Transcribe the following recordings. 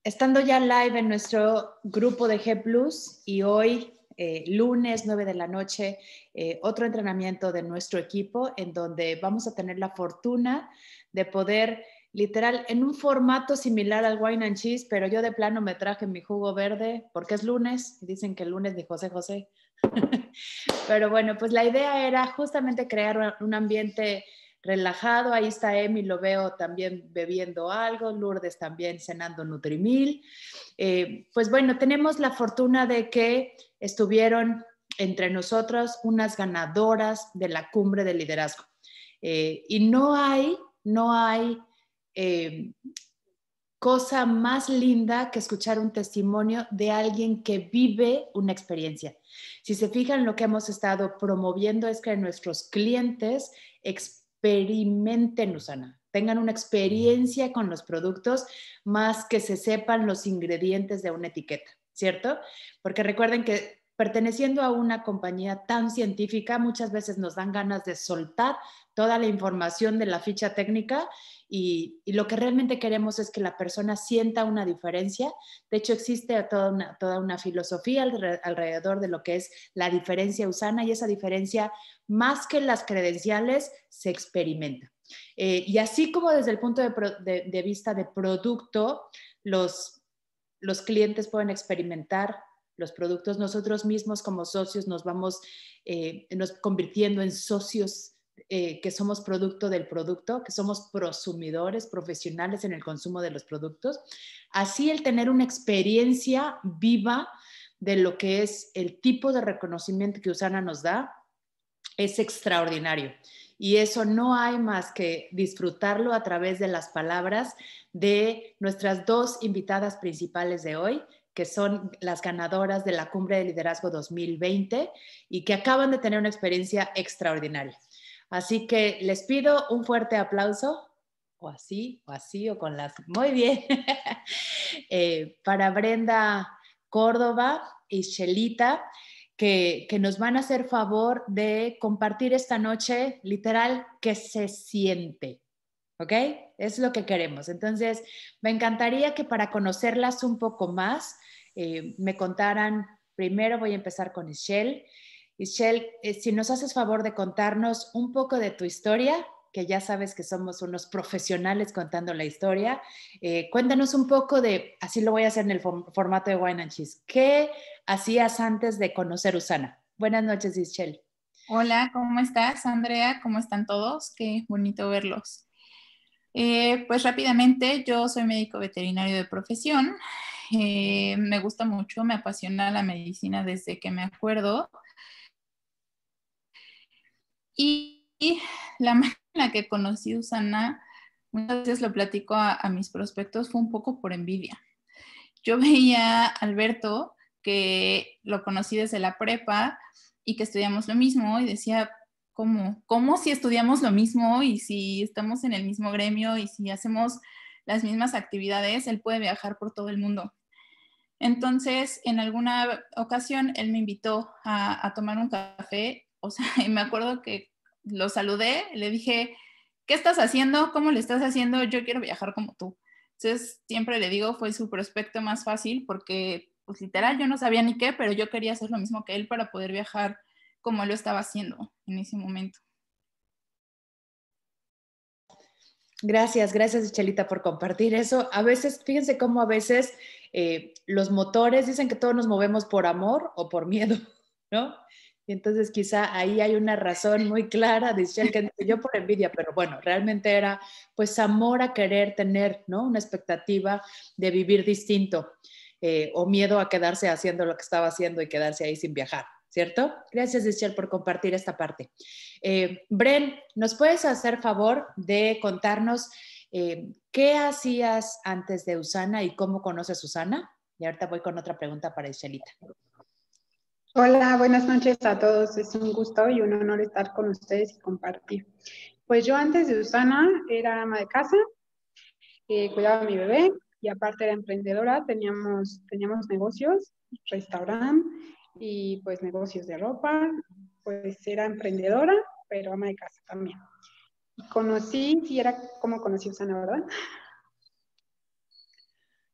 Estando ya live en nuestro grupo de G+, y hoy, lunes 9 de la noche, otro entrenamiento de nuestro equipo en donde vamos a tener la fortuna de poder, literal, en un formato similar al Wine and Cheese, pero yo de plano me traje mi jugo verde porque es lunes, dicen que el lunes de José José. Pero bueno, pues la idea era justamente crear un ambiente relajado. Ahí está Emi, lo veo también bebiendo algo, Lourdes también cenando Nutrimil. Pues bueno, tenemos la fortuna de que estuvieron entre nosotros unas ganadoras de la cumbre de liderazgo. Y no hay cosa más linda que escuchar un testimonio de alguien que vive una experiencia. Si se fijan, lo que hemos estado promoviendo es que nuestros clientes experimenten USANA, tengan una experiencia con los productos más que se sepan los ingredientes de una etiqueta, ¿cierto? Porque recuerden que perteneciendo a una compañía tan científica, muchas veces nos dan ganas de soltar toda la información de la ficha técnica y lo que realmente queremos es que la persona sienta una diferencia. De hecho, existe toda una filosofía alrededor de lo que es la diferencia USANA, y esa diferencia, más que las credenciales, se experimenta. Y así como desde el punto de vista de producto, los clientes pueden experimentar los productos, nosotros mismos como socios nos vamos nos convirtiendo en socios que somos producto del producto, que somos prosumidores profesionales en el consumo de los productos. Así el tener una experiencia viva de lo que es el tipo de reconocimiento que USANA nos da es extraordinario. Y eso no hay más que disfrutarlo a través de las palabras de nuestras dos invitadas principales de hoy, que son las ganadoras de la Cumbre de Liderazgo 2020 y que acaban de tener una experiencia extraordinaria. Así que les pido un fuerte aplauso, o así, o con las... Muy bien. Para Brenda Córdoba y Shelita, que nos van a hacer favor de compartir esta noche, literal, que se siente. ¿Ok? Es lo que queremos. Entonces, me encantaría que para conocerlas un poco más, me contaran, primero voy a empezar con Ischel. Ischel, si nos haces favor de contarnos un poco de tu historia, que ya sabes que somos unos profesionales contando la historia. Cuéntanos un poco de, así lo voy a hacer en el formato de Wine and Cheese. ¿Qué hacías antes de conocer USANA? Buenas noches, Ischel. Hola, ¿cómo estás, Andrea? ¿Cómo están todos? Qué bonito verlos. Pues rápidamente, yo soy médico veterinario de profesión. Me gusta mucho, me apasiona la medicina desde que me acuerdo. Y la manera en la que conocí a USANA, muchas veces lo platico a mis prospectos, fue un poco por envidia. Yo veía a Alberto, que lo conocí desde la prepa y que estudiamos lo mismo, y decía, ¿cómo si estudiamos lo mismo y si estamos en el mismo gremio y si hacemos las mismas actividades, él puede viajar por todo el mundo? Entonces, en alguna ocasión, él me invitó a tomar un café, o sea, y me acuerdo que lo saludé, le dije, ¿qué estás haciendo? ¿Cómo le estás haciendo? Yo quiero viajar como tú. Entonces, siempre le digo, fue su prospecto más fácil porque, pues literal, yo no sabía ni qué, pero yo quería hacer lo mismo que él para poder viajar como él lo estaba haciendo en ese momento. Gracias, Chelita, por compartir eso. A veces, fíjense cómo a veces los motores dicen que todos nos movemos por amor o por miedo, ¿no? Y entonces quizá ahí hay una razón muy clara de Shell que dice yo por envidia, pero bueno, realmente era pues amor a querer tener, ¿no? Una expectativa de vivir distinto o miedo a quedarse haciendo lo que estaba haciendo y quedarse ahí sin viajar, ¿cierto? Gracias, Shell, por compartir esta parte. Bren, ¿nos puedes hacer favor de contarnos qué hacías antes de USANA y cómo conoces USANA? Y ahorita voy con otra pregunta para Ishelita. Hola, buenas noches a todos. Es un gusto y un honor estar con ustedes y compartir. Pues yo antes de USANA era ama de casa, cuidaba a mi bebé y aparte era emprendedora. Teníamos negocios, restaurante y pues negocios de ropa. Pues era emprendedora, pero ama de casa también. Y conocí, sí era como conocí USANA, ¿verdad?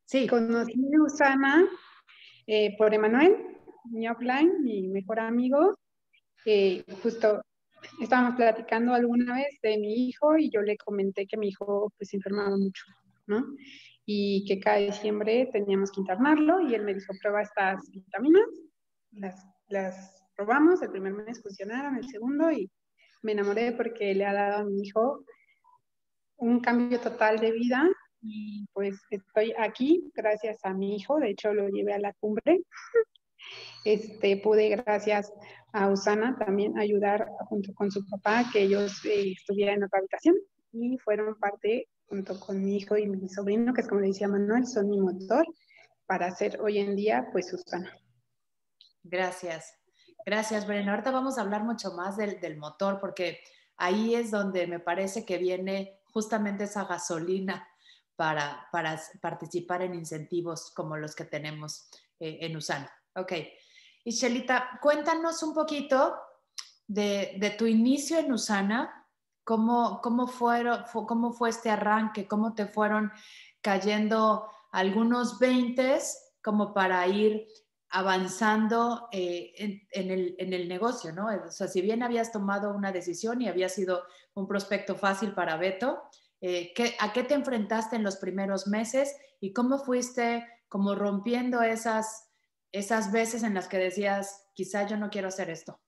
Sí. Conocí a Usana por Emanuel, mi offline, mi mejor amigo. Justo estábamos platicando alguna vez de mi hijo y yo le comenté que mi hijo pues se enfermaba mucho, ¿no? Y que cada diciembre teníamos que internarlo y él me dijo, prueba estas vitaminas, las probamos, el primer mes funcionaron, el segundo, y me enamoré porque le ha dado a mi hijo un cambio total de vida y pues estoy aquí gracias a mi hijo, de hecho lo llevé a la cumbre. Pude, gracias a Usana, también ayudar junto con su papá, que ellos estuvieran en otra habitación y fueron parte, junto con mi hijo y mi sobrino, que es como le decía Manuel, son mi motor para hacer hoy en día, pues, Usana. Gracias. Gracias, Brenda. Ahorita vamos a hablar mucho más del motor, porque ahí es donde me parece que viene justamente esa gasolina para participar en incentivos como los que tenemos en Usana. Ok. Y Shelita, cuéntanos un poquito de tu inicio en Usana, cómo fue este arranque, cómo te fueron cayendo algunos 20s como para ir avanzando en el negocio, ¿no? O sea, si bien habías tomado una decisión y había sido un prospecto fácil para Beto, ¿a qué te enfrentaste en los primeros meses y cómo fuiste como rompiendo esas veces en las que decías, quizá yo no quiero hacer esto?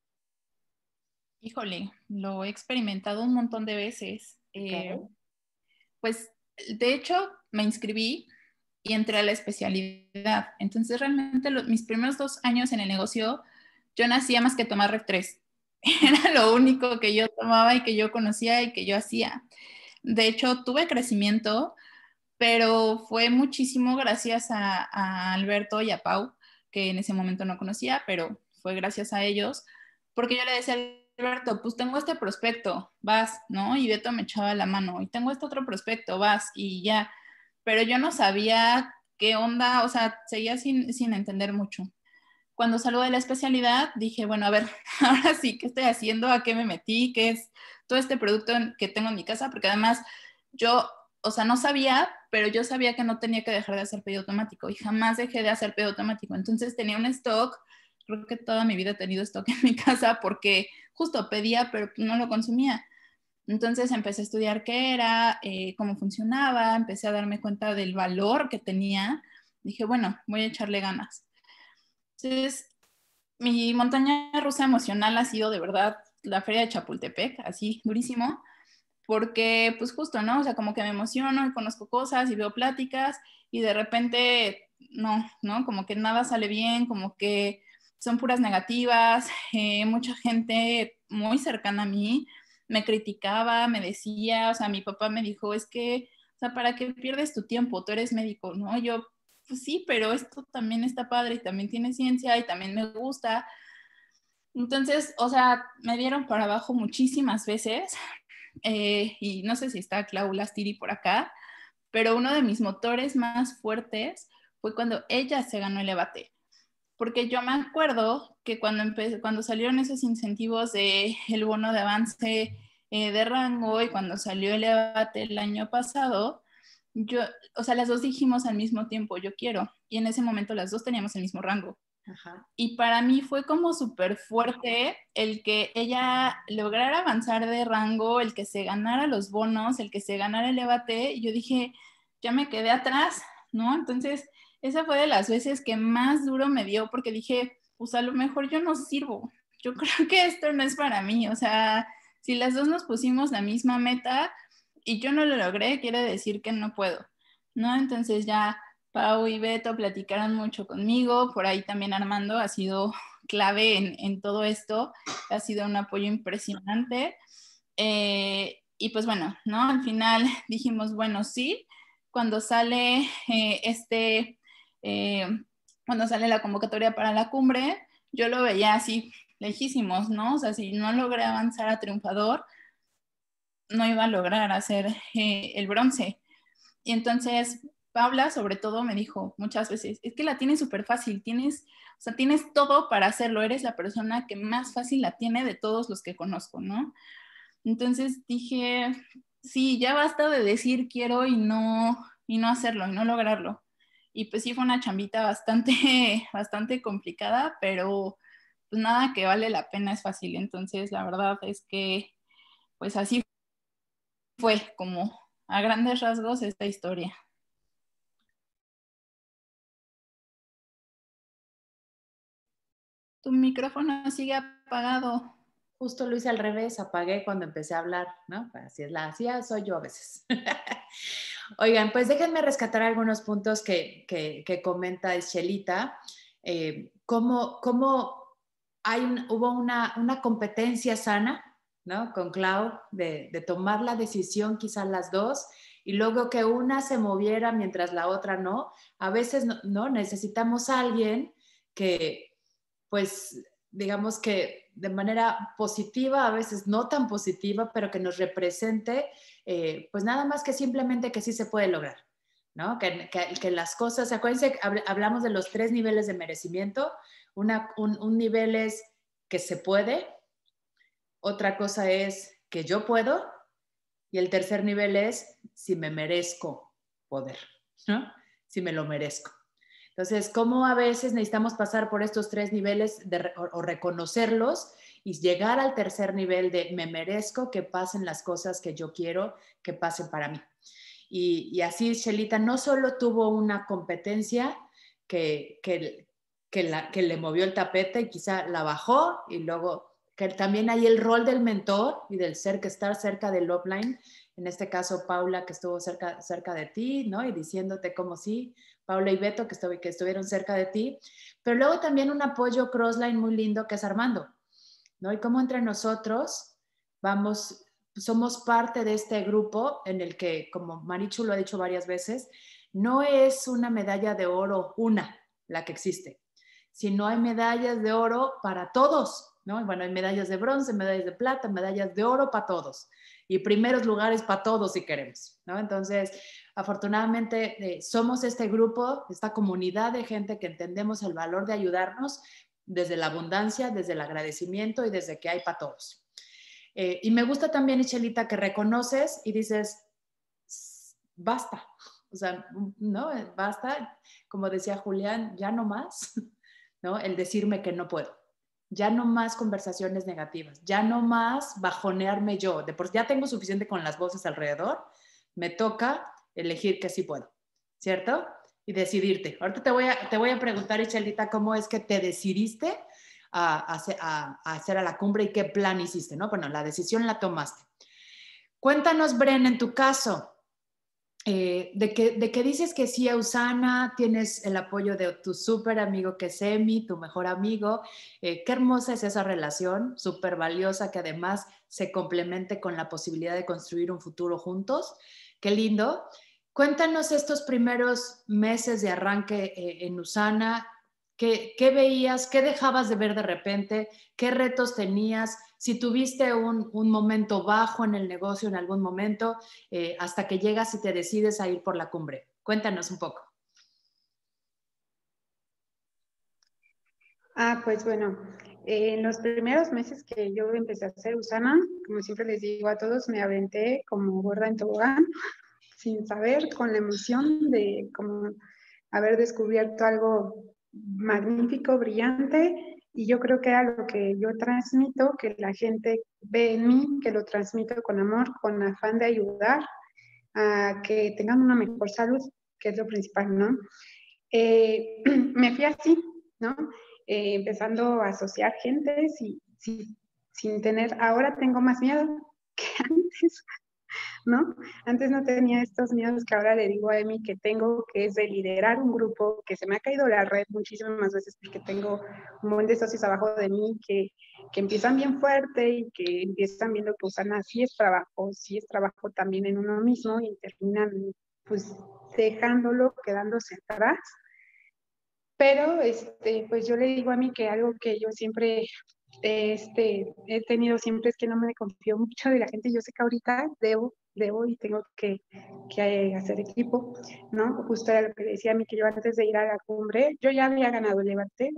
Híjole, lo he experimentado un montón de veces. Okay. Pues, de hecho, me inscribí y entré a la especialidad. Entonces, realmente mis primeros 2 años en el negocio, yo no hacía más que tomar Rec 3. Era lo único que yo tomaba y que yo conocía y que yo hacía. De hecho, tuve crecimiento, pero fue muchísimo gracias a Alberto y a Pau, que en ese momento no conocía, pero fue gracias a ellos, porque yo le decía a Alberto, pues tengo este prospecto, vas, ¿no? Y Beto me echaba la mano, y tengo este otro prospecto, vas, y ya. Pero yo no sabía qué onda, o sea, seguía sin entender mucho. Cuando salgo de la especialidad, dije, bueno, a ver, ahora sí, ¿qué estoy haciendo? ¿A qué me metí? ¿Qué es todo este producto que tengo en mi casa? Porque además yo, o sea, no sabía, pero yo sabía que no tenía que dejar de hacer pedido automático y jamás dejé de hacer pedido automático. Entonces tenía un stock, creo que toda mi vida he tenido stock en mi casa porque justo pedía, pero no lo consumía. Entonces empecé a estudiar qué era, cómo funcionaba, empecé a darme cuenta del valor que tenía. Dije, bueno, voy a echarle ganas. Entonces, mi montaña rusa emocional ha sido de verdad la feria de Chapultepec, así durísimo, porque pues justo, ¿no? O sea, como que me emociono y conozco cosas y veo pláticas y de repente no, como que nada sale bien, como que son puras negativas, mucha gente muy cercana a mí me criticaba, me decía, o sea, mi papá me dijo, es que, o sea, ¿para qué pierdes tu tiempo? Tú eres médico, ¿no? Yo, pues sí, pero esto también está padre y también tiene ciencia y también me gusta. Entonces, o sea, me dieron para abajo muchísimas veces y no sé si está Clau Lastiri por acá, pero uno de mis motores más fuertes fue cuando ella se ganó el debate. Porque yo me acuerdo que cuando salieron esos incentivos de el bono de avance de rango y cuando salió el debate el año pasado, o sea, las dos dijimos al mismo tiempo, yo quiero. Y en ese momento las dos teníamos el mismo rango. Ajá. Y para mí fue como súper fuerte el que ella lograra avanzar de rango, el que se ganara los bonos, el que se ganara el debate. Y yo dije, ya me quedé atrás, ¿no? Entonces, esa fue de las veces que más duro me dio porque dije, pues a lo mejor yo no sirvo. Yo creo que esto no es para mí. O sea, si las dos nos pusimos la misma meta y yo no lo logré, quiere decir que no puedo, ¿no? Entonces ya Pau y Beto platicaron mucho conmigo, por ahí también Armando ha sido clave en todo esto, ha sido un apoyo impresionante. Y pues bueno, ¿no? Al final dijimos, bueno, sí, cuando sale eh, cuando sale la convocatoria para la cumbre, yo lo veía así lejísimos, ¿no? O sea, si no logré avanzar a triunfador, no iba a lograr hacer el bronce. Y entonces Paula, sobre todo, me dijo muchas veces, es que la tienes súper fácil, o sea, tienes todo para hacerlo, eres la persona que más fácil la tiene de todos los que conozco, ¿no? Entonces dije, sí, ya basta de decir quiero y no hacerlo y no lograrlo. Y pues sí fue una chambita bastante complicada, pero pues nada que vale la pena es fácil. Entonces la verdad es que pues así fue como a grandes rasgos esta historia. Tu micrófono sigue apagado. Justo lo hice al revés, apagué cuando empecé a hablar, ¿no? Así es así soy yo a veces. Oigan, pues déjenme rescatar algunos puntos que comenta Chelita. ¿Cómo hubo una competencia sana, ¿no? Con Clau de tomar la decisión, quizás las dos, y luego que una se moviera mientras la otra no. A veces no necesitamos a alguien que, pues, digamos que de manera positiva, a veces no tan positiva, pero que nos represente, pues nada más que simplemente que sí se puede lograr, ¿no? Que las cosas, acuérdense, hablamos de los 3 niveles de merecimiento. Un nivel es que se puede, otra cosa es que yo puedo, y el tercer nivel es si me merezco poder, ¿no? Si me lo merezco. Entonces, ¿cómo a veces necesitamos pasar por estos 3 niveles o reconocerlos y llegar al tercer nivel de me merezco que pasen las cosas que yo quiero que pasen para mí? Y así Chelita no solo tuvo una competencia que le movió el tapete y quizá la bajó, y luego que también hay el rol del mentor y del estar cerca del upline, en este caso Paula, que estuvo cerca de ti, ¿no? Y diciéndote cómo sí, Paula y Beto, que estuvieron cerca de ti, pero luego también un apoyo crossline muy lindo que es Armando, ¿no? Y cómo entre nosotros somos parte de este grupo en el que, como Marichu lo ha dicho varias veces, no es una medalla de oro la que existe, sino hay medallas de oro para todos, ¿no? Bueno, hay medallas de bronce, medallas de plata, medallas de oro para todos y primeros lugares para todos si queremos, ¿no? Entonces, afortunadamente somos este grupo, esta comunidad de gente que entendemos el valor de ayudarnos desde la abundancia, desde el agradecimiento y desde que hay para todos. Y me gusta también, Chelita, que reconoces y dices, basta, o sea, no, basta, como decía Julián, ya no más, ¿no? El decirme que no puedo, ya no más conversaciones negativas, ya no más bajonearme yo, ya tengo suficiente con las voces alrededor, me toca elegir que sí puedo, ¿cierto? Y decidirte. Ahorita te voy a preguntar, Chelita, cómo es que te decidiste a hacer a la cumbre y qué plan hiciste, ¿no? Bueno, la decisión la tomaste. Cuéntanos, Bren, en tu caso, de que dices que sí a Usana, tienes el apoyo de tu súper amigo que es Emi, tu mejor amigo. Qué hermosa es esa relación, súper valiosa, que además se complemente con la posibilidad de construir un futuro juntos. Qué lindo. Cuéntanos estos primeros meses de arranque en Usana. ¿Qué veías? ¿Qué dejabas de ver de repente? ¿Qué retos tenías? Si tuviste un momento bajo en el negocio en algún momento, hasta que llegas y te decides a ir por la cumbre. Cuéntanos un poco. Pues bueno, en los primeros meses que yo empecé a hacer Usana, como siempre les digo a todos, me aventé como gorda en tobogán, sin saber, con la emoción de como haber descubierto algo magnífico, brillante, y yo creo que era lo que yo transmito, que la gente ve en mí, que lo transmito con amor, con afán de ayudar a que tengan una mejor salud, que es lo principal, ¿no? Me fui así, ¿no? Empezando a asociar gente sin tener, ahora tengo más miedo que antes, ¿no? Antes no tenía estos miedos que ahora le digo a Emi que tengo, que es de liderar un grupo, que se me ha caído la red muchísimas veces porque tengo un montón de socios abajo de mí que empiezan bien fuerte y que empiezan viendo que Usana sí es trabajo también en uno mismo y terminan pues dejándolo, quedándose atrás. Pero pues yo le digo a mí que algo que yo siempre he tenido siempre es que no me confío mucho de la gente. Yo sé que ahorita debo y tengo que hacer equipo, ¿no? Justo era lo que decía a mí, que yo antes de ir a la cumbre, yo ya había ganado el Levante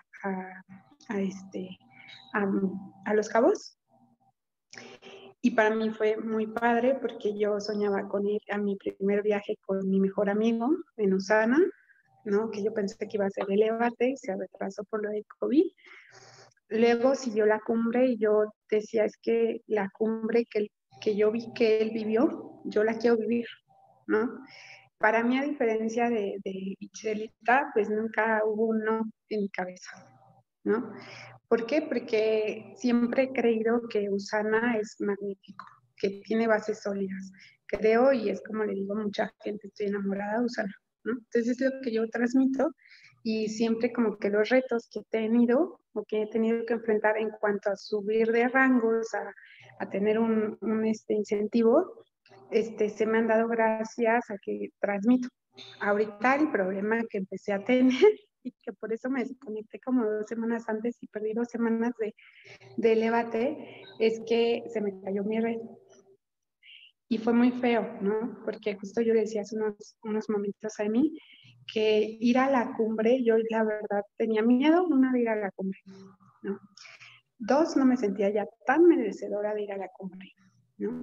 a Los Cabos. Y para mí fue muy padre porque yo soñaba con ir a mi primer viaje con mi mejor amigo en Usana, ¿no? Que yo pensé que iba a ser el Elevate y se retrasó por lo del COVID. Luego siguió la cumbre y yo decía, es que la cumbre que yo vi que él vivió, yo la quiero vivir, ¿no? Para mí, a diferencia de Michelita, pues nunca hubo un no en mi cabeza, ¿no? ¿Por qué? Porque siempre he creído que Usana es magnífico, que tiene bases sólidas. Creo, y es como le digo a mucha gente, estoy enamorada de Usana, ¿no? Entonces es lo que yo transmito y siempre como que los retos que he tenido o que he tenido que enfrentar en cuanto a subir de rangos, a tener un incentivo, se me han dado gracias a que transmito. Ahorita el problema que empecé a tener y que por eso me desconecté como 2 semanas antes y perdí 2 semanas de Elevate, es que se me cayó mi red. Y fue muy feo, ¿no? Porque justo yo decía hace unos momentos a mí que ir a la cumbre, yo la verdad tenía miedo, una, de ir a la cumbre, ¿no? 2, no me sentía ya tan merecedora de ir a la cumbre, ¿no?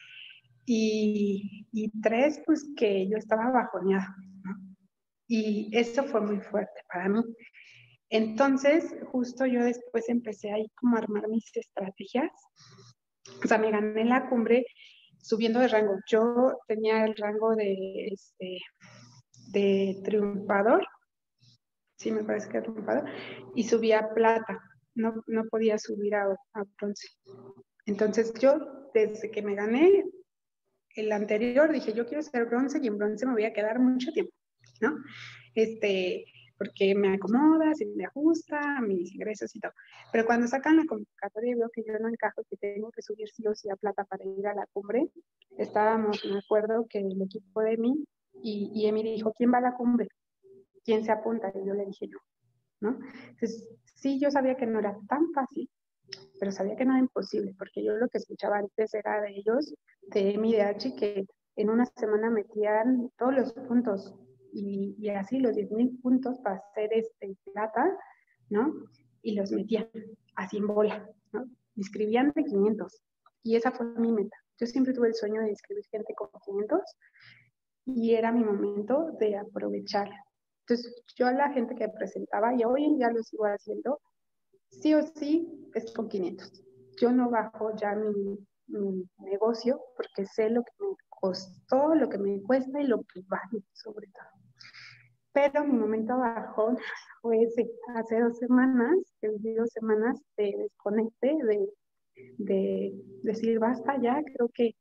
Y 3, pues que yo estaba bajoneada, ¿no? Y eso fue muy fuerte para mí. Entonces, justo yo después empecé ahí como a armar mis estrategias. O sea, me gané la cumbre subiendo de rango. Yo tenía el rango de triunfador, sí me parece que era triunfador, y subía a plata. No podía subir a bronce. Entonces yo, desde que me gané el anterior, dije, yo quiero ser bronce y en bronce me voy a quedar mucho tiempo, ¿no? Porque me acomoda, se me ajusta a mis ingresos y todo. Pero cuando sacan la convocatoria y veo que yo no encajo y que tengo que subir sí o sí a plata para ir a la cumbre, estábamos, me acuerdo que el equipo de Emi y Emi dijo, ¿quién va a la cumbre? ¿Quién se apunta? Y yo le dije yo, ¿no? Entonces, sí, yo sabía que no era tan fácil, pero sabía que no era imposible, porque yo lo que escuchaba antes era de ellos, de Emi y de Archie, que en una semana metían todos los puntos y así los 10,000 puntos para hacer plata, ¿no? Y los metían así en bola, ¿no? Inscribían de 500 y esa fue mi meta. Yo siempre tuve el sueño de inscribir gente con 500 y era mi momento de aprovechar. Entonces, yo a la gente que presentaba, y hoy en día lo sigo haciendo, sí o sí es con 500. Yo no bajo ya mi negocio porque sé lo que me costó, lo que me cuesta y lo que vale sobre todo. Pero mi momento bajón fue ese, hace 2 semanas, que viví 2 semanas de desconecte, de decir basta ya, creo que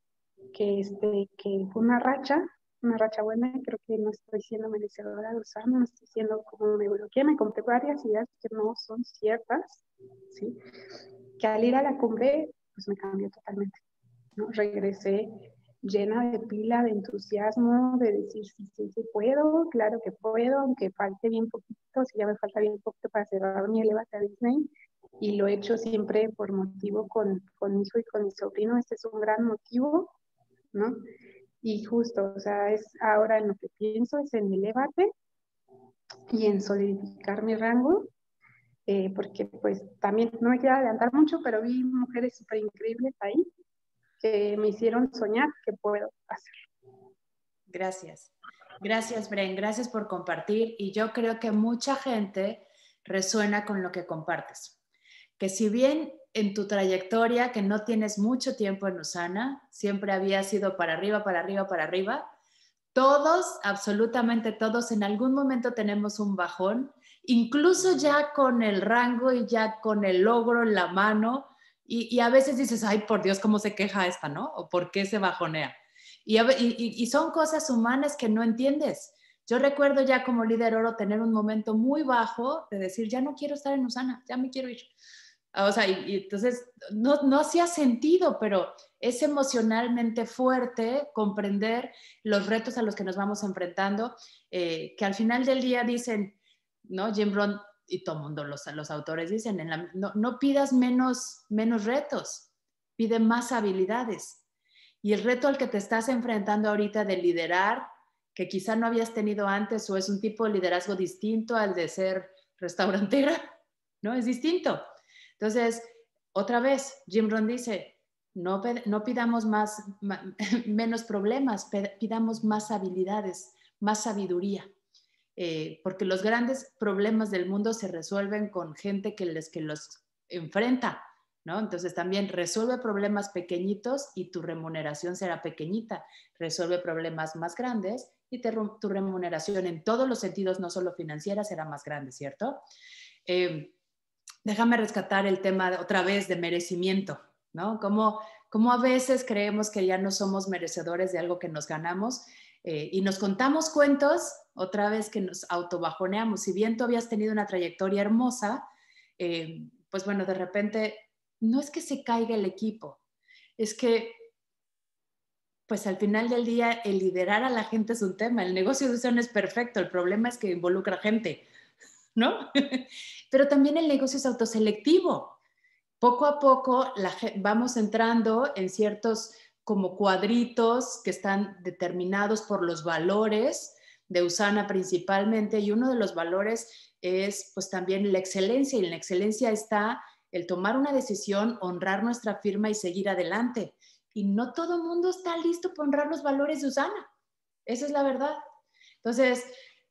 fue una racha buena, creo que no estoy siendo merecedora de usar, no estoy siendo como me bloqueé, me compré varias ideas que no son ciertas, ¿sí? Que al ir a la cumbre, pues me cambió totalmente, ¿no? Regresé llena de pila, de entusiasmo, de decir sí puedo, claro que puedo, aunque falte bien poquito, si ya me falta bien poquito para cerrar mi Elevate a Disney, y lo he hecho siempre por motivo con mi hijo y con mi sobrino, este es un gran motivo, ¿no? Y justo, o sea, es ahora en lo que pienso, es en Elevate y en solidificar mi rango, porque pues también no me quiero adelantar mucho, pero vi mujeres súper increíbles ahí que me hicieron soñar que puedo hacerlo. Gracias. Gracias, Bren. Gracias por compartir. Y yo creo que mucha gente resuena con lo que compartes. Que si bien en tu trayectoria, que no tienes mucho tiempo en Usana, siempre había sido para arriba, para arriba, para arriba, todos, absolutamente todos, en algún momento tenemos un bajón, incluso ya con el rango y ya con el logro en la mano, y a veces dices, ay, por Dios, ¿cómo se queja esta, no? ¿O por qué se bajonea? Y son cosas humanas que no entiendes. Yo recuerdo ya como líder oro tener un momento muy bajo de decir, ya no quiero estar en Usana, ya me quiero ir. O sea, y entonces no hacía sentido, pero es emocionalmente fuerte comprender los retos a los que nos vamos enfrentando, que al final del día dicen, ¿no? Jim Rohn y todo el mundo, los autores dicen, no pidas menos retos, pide más habilidades. Y el reto al que te estás enfrentando ahorita de liderar, que quizá no habías tenido antes, o es un tipo de liderazgo distinto al de ser restaurantera, ¿no? Es distinto. Entonces, otra vez, Jim Rohn dice, no pidamos menos problemas, pidamos más habilidades, más sabiduría. porque los grandes problemas del mundo se resuelven con gente que los enfrenta, ¿no? Entonces también resuelve problemas pequeñitos y tu remuneración será pequeñita. Resuelve problemas más grandes y tu remuneración en todos los sentidos, no solo financiera, será más grande, ¿cierto? Déjame rescatar el tema otra vez de merecimiento, ¿no? Como a veces creemos que ya no somos merecedores de algo que nos ganamos y nos contamos cuentos, otra vez que nos autobajoneamos. Si bien tú habías tenido una trayectoria hermosa, pues bueno, de repente no es que se caiga el equipo, es que pues al final del día el liderar a la gente es un tema. El negocio de Usana es perfecto, el problema es que involucra gente, ¿no? Pero también el negocio es autoselectivo. Poco a poco vamos entrando en ciertos como cuadritos que están determinados por los valores de Usana principalmente, y uno de los valores es pues también la excelencia, y en la excelencia está el tomar una decisión, honrar nuestra firma y seguir adelante. Y no todo el mundo está listo para honrar los valores de Usana. Esa es la verdad. Entonces,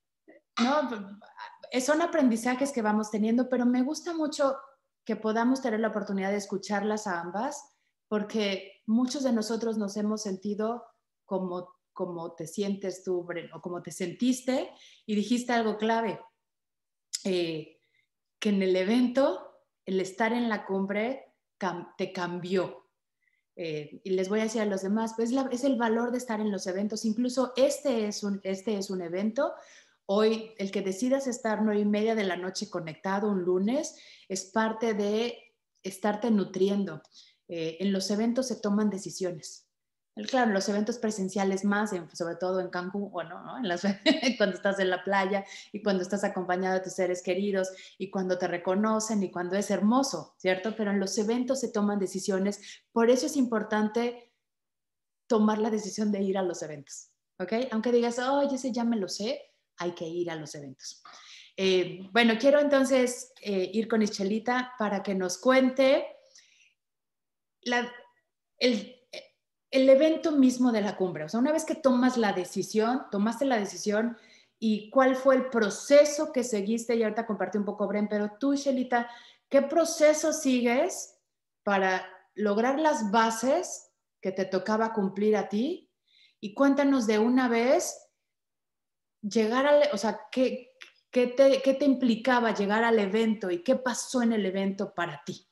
no, son aprendizajes que vamos teniendo, pero me gusta mucho que podamos tener la oportunidad de escucharlas a ambas, porque muchos de nosotros nos hemos sentido como te sientes tú, Bren, o como te sentiste, y dijiste algo clave, que en el evento, el estar en la cumbre te cambió. Y les voy a decir a los demás, pues es el valor de estar en los eventos. Incluso este es un evento. Hoy, el que decidas estar 9:30 de la noche conectado un lunes es parte de estarte nutriendo. En los eventos se toman decisiones. Claro, en los eventos presenciales más, sobre todo en Cancún, bueno, ¿no? Cuando estás en la playa y cuando estás acompañado de tus seres queridos y cuando te reconocen y cuando es hermoso, ¿cierto? Pero en los eventos se toman decisiones. Por eso es importante tomar la decisión de ir a los eventos, ¿ok? Aunque digas, oye, ese ya me lo sé, hay que ir a los eventos. Bueno, quiero entonces ir con Ischelita para que nos cuente el evento mismo de la cumbre. O sea, una vez que tomaste la decisión y cuál fue el proceso que seguiste, y ahorita compartí un poco, Bren, pero tú, Shelita, ¿qué proceso sigues para lograr las bases que te tocaba cumplir a ti? Y cuéntanos de una vez llegar o sea, ¿qué te implicaba llegar al evento y qué pasó en el evento para ti?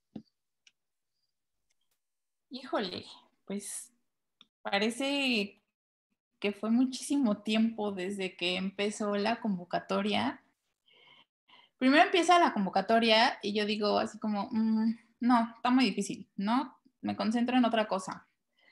Híjole, pues parece que fue muchísimo tiempo desde que empezó la convocatoria. Primero empieza la convocatoria y yo digo así como, no, está muy difícil, ¿no? Me concentro en otra cosa.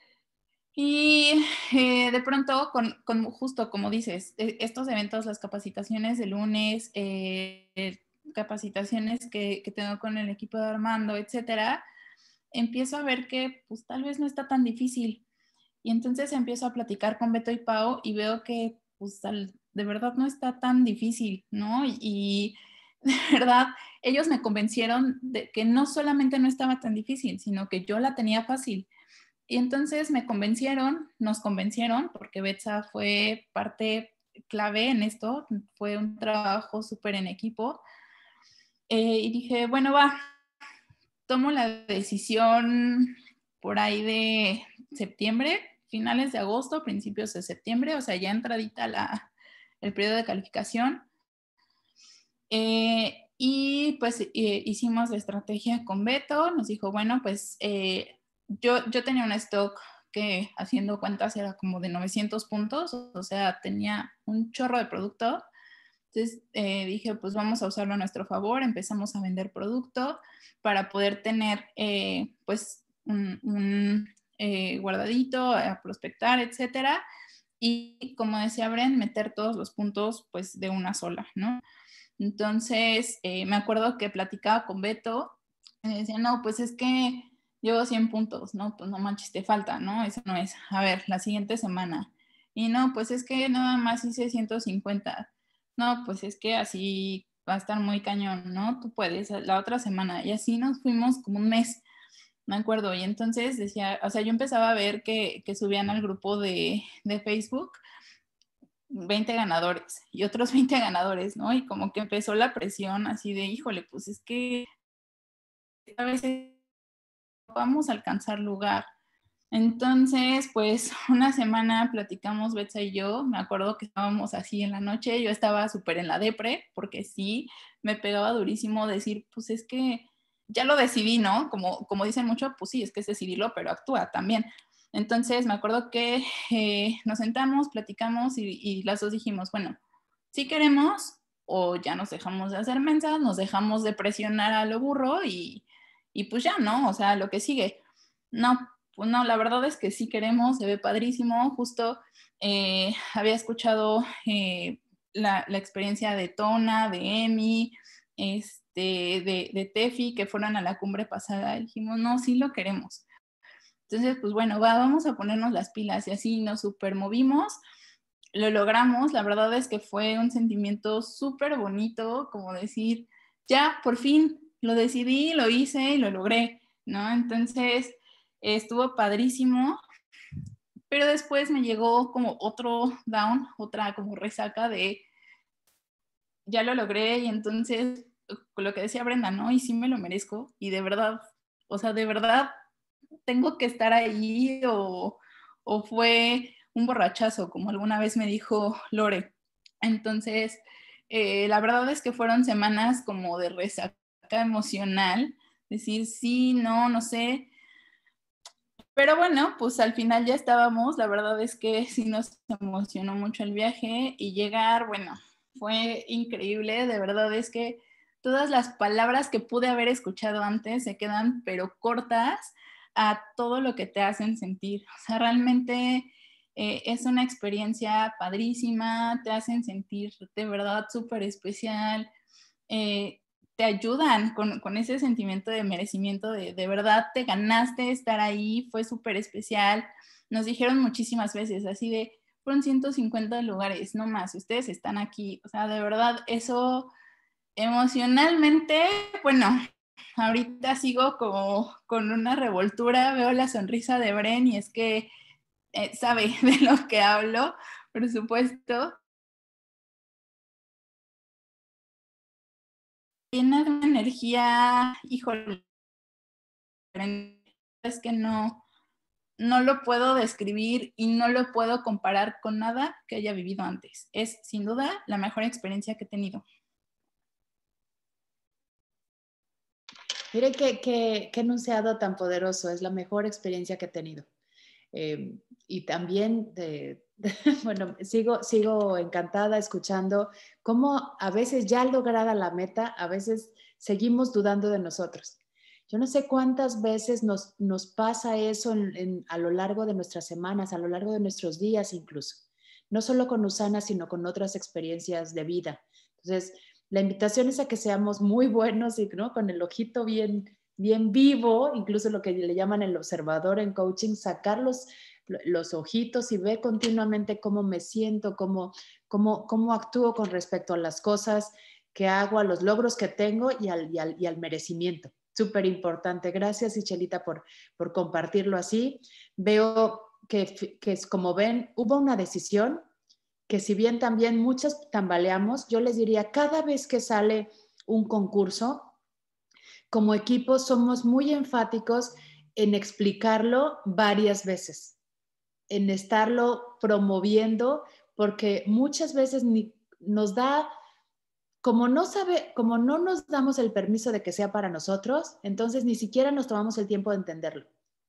Y de pronto, justo como dices, estos eventos, las capacitaciones de lunes, capacitaciones que tengo con el equipo de Armando, etcétera, empiezo a ver que pues tal vez no está tan difícil. Y entonces empiezo a platicar con Beto y Pau y veo que pues de verdad no está tan difícil, ¿no? Y de verdad, ellos me convencieron de que no solamente no estaba tan difícil, sino que yo la tenía fácil. Y entonces nos convencieron, porque Betsa fue parte clave en esto, fue un trabajo súper en equipo. Y dije, bueno, tomo la decisión por ahí de septiembre, finales de agosto, principios de septiembre, o sea, ya entradita el periodo de calificación. Y pues hicimos la estrategia con Beto, nos dijo, bueno, pues yo tenía un stock que haciendo cuentas era como de 900 puntos, o sea, tenía un chorro de producto. Entonces dije, pues vamos a usarlo a nuestro favor, empezamos a vender producto para poder tener pues un guardadito, a prospectar, etcétera. Y como decía Bren, meter todos los puntos pues de una sola, ¿no? Entonces me acuerdo que platicaba con Beto, me decía, no, pues es que llevo 100 puntos, no, pues no manches, te falta, ¿no? Eso no es. A ver, la siguiente semana. Y no, pues es que nada más hice 150. No, pues es que así va a estar muy cañón, ¿no? Tú puedes, la otra semana. Y así nos fuimos como un mes, me acuerdo. Y entonces decía, o sea, yo empezaba a ver que subían al grupo de Facebook 20 ganadores y otros 20 ganadores, ¿no? Y como que empezó la presión así de, híjole, pues es que a veces vamos a alcanzar lugar. Entonces, pues una semana platicamos Betsa y yo, me acuerdo que estábamos así en la noche, yo estaba súper en la depre, porque sí, me pegaba durísimo decir, pues es que ya lo decidí, ¿no? Como dicen mucho, pues sí, es que es decidirlo, pero actúa también. Entonces, me acuerdo que nos sentamos, platicamos y las dos dijimos, bueno, si queremos o ya nos dejamos de hacer mensas, nos dejamos de presionar a lo burro y pues ya, ¿no? O sea, lo que sigue. No, pues no, la verdad es que sí queremos, se ve padrísimo. Justo había escuchado la experiencia de Tona, de Emi, de Tefi, que fueron a la cumbre pasada. Y dijimos, no, sí lo queremos. Entonces, pues bueno, vamos a ponernos las pilas y así nos super movimos. Lo logramos, la verdad es que fue un sentimiento súper bonito, como decir, ya, por fin, lo decidí, lo hice y lo logré, ¿no? Entonces, estuvo padrísimo, pero después me llegó como otro down, otra como resaca de, ya lo logré y entonces, lo que decía Brenda, ¿no? Y sí me lo merezco y de verdad, o sea, de verdad, tengo que estar ahí o fue un borrachazo, como alguna vez me dijo Lore. Entonces, la verdad es que fueron semanas como de resaca emocional, decir sí, no, no sé. Pero bueno, pues al final ya estábamos, la verdad es que sí nos emocionó mucho el viaje y llegar, bueno, fue increíble, de verdad es que todas las palabras que pude haber escuchado antes se quedan pero cortas a todo lo que te hacen sentir. O sea, realmente es una experiencia padrísima, te hacen sentir de verdad súper especial. Te ayudan con ese sentimiento de merecimiento, de verdad te ganaste estar ahí, fue súper especial. Nos dijeron muchísimas veces, así de, fueron 150 lugares, no más, ustedes están aquí. O sea, de verdad, eso emocionalmente, bueno, ahorita sigo como con una revoltura, veo la sonrisa de Bren y es que sabe de lo que hablo, por supuesto. Llena de una energía, híjole, es que no lo puedo describir y no lo puedo comparar con nada que haya vivido antes. Es sin duda la mejor experiencia que he tenido. Mire qué enunciado tan poderoso, es la mejor experiencia que he tenido. Y también, bueno, sigo encantada escuchando cómo a veces ya lograda la meta, a veces seguimos dudando de nosotros. Yo no sé cuántas veces nos pasa eso a lo largo de nuestras semanas, a lo largo de nuestros días incluso. No solo con Usana, sino con otras experiencias de vida. Entonces, la invitación es a que seamos muy buenos y, ¿no?, con el ojito bien vivo, incluso lo que le llaman el observador en coaching, sacar los ojitos y ver continuamente cómo me siento, cómo actúo con respecto a las cosas que hago, a los logros que tengo y al merecimiento. Súper importante. Gracias, Ichelita, por compartirlo así. Veo que como ven, hubo una decisión que si bien también muchas tambaleamos, yo les diría, cada vez que sale un concurso, como equipo somos muy enfáticos en explicarlo varias veces, en estarlo promoviendo, porque muchas veces nos da, como no nos damos el permiso de que sea para nosotros, entonces ni siquiera nos tomamos el tiempo de entenderlo.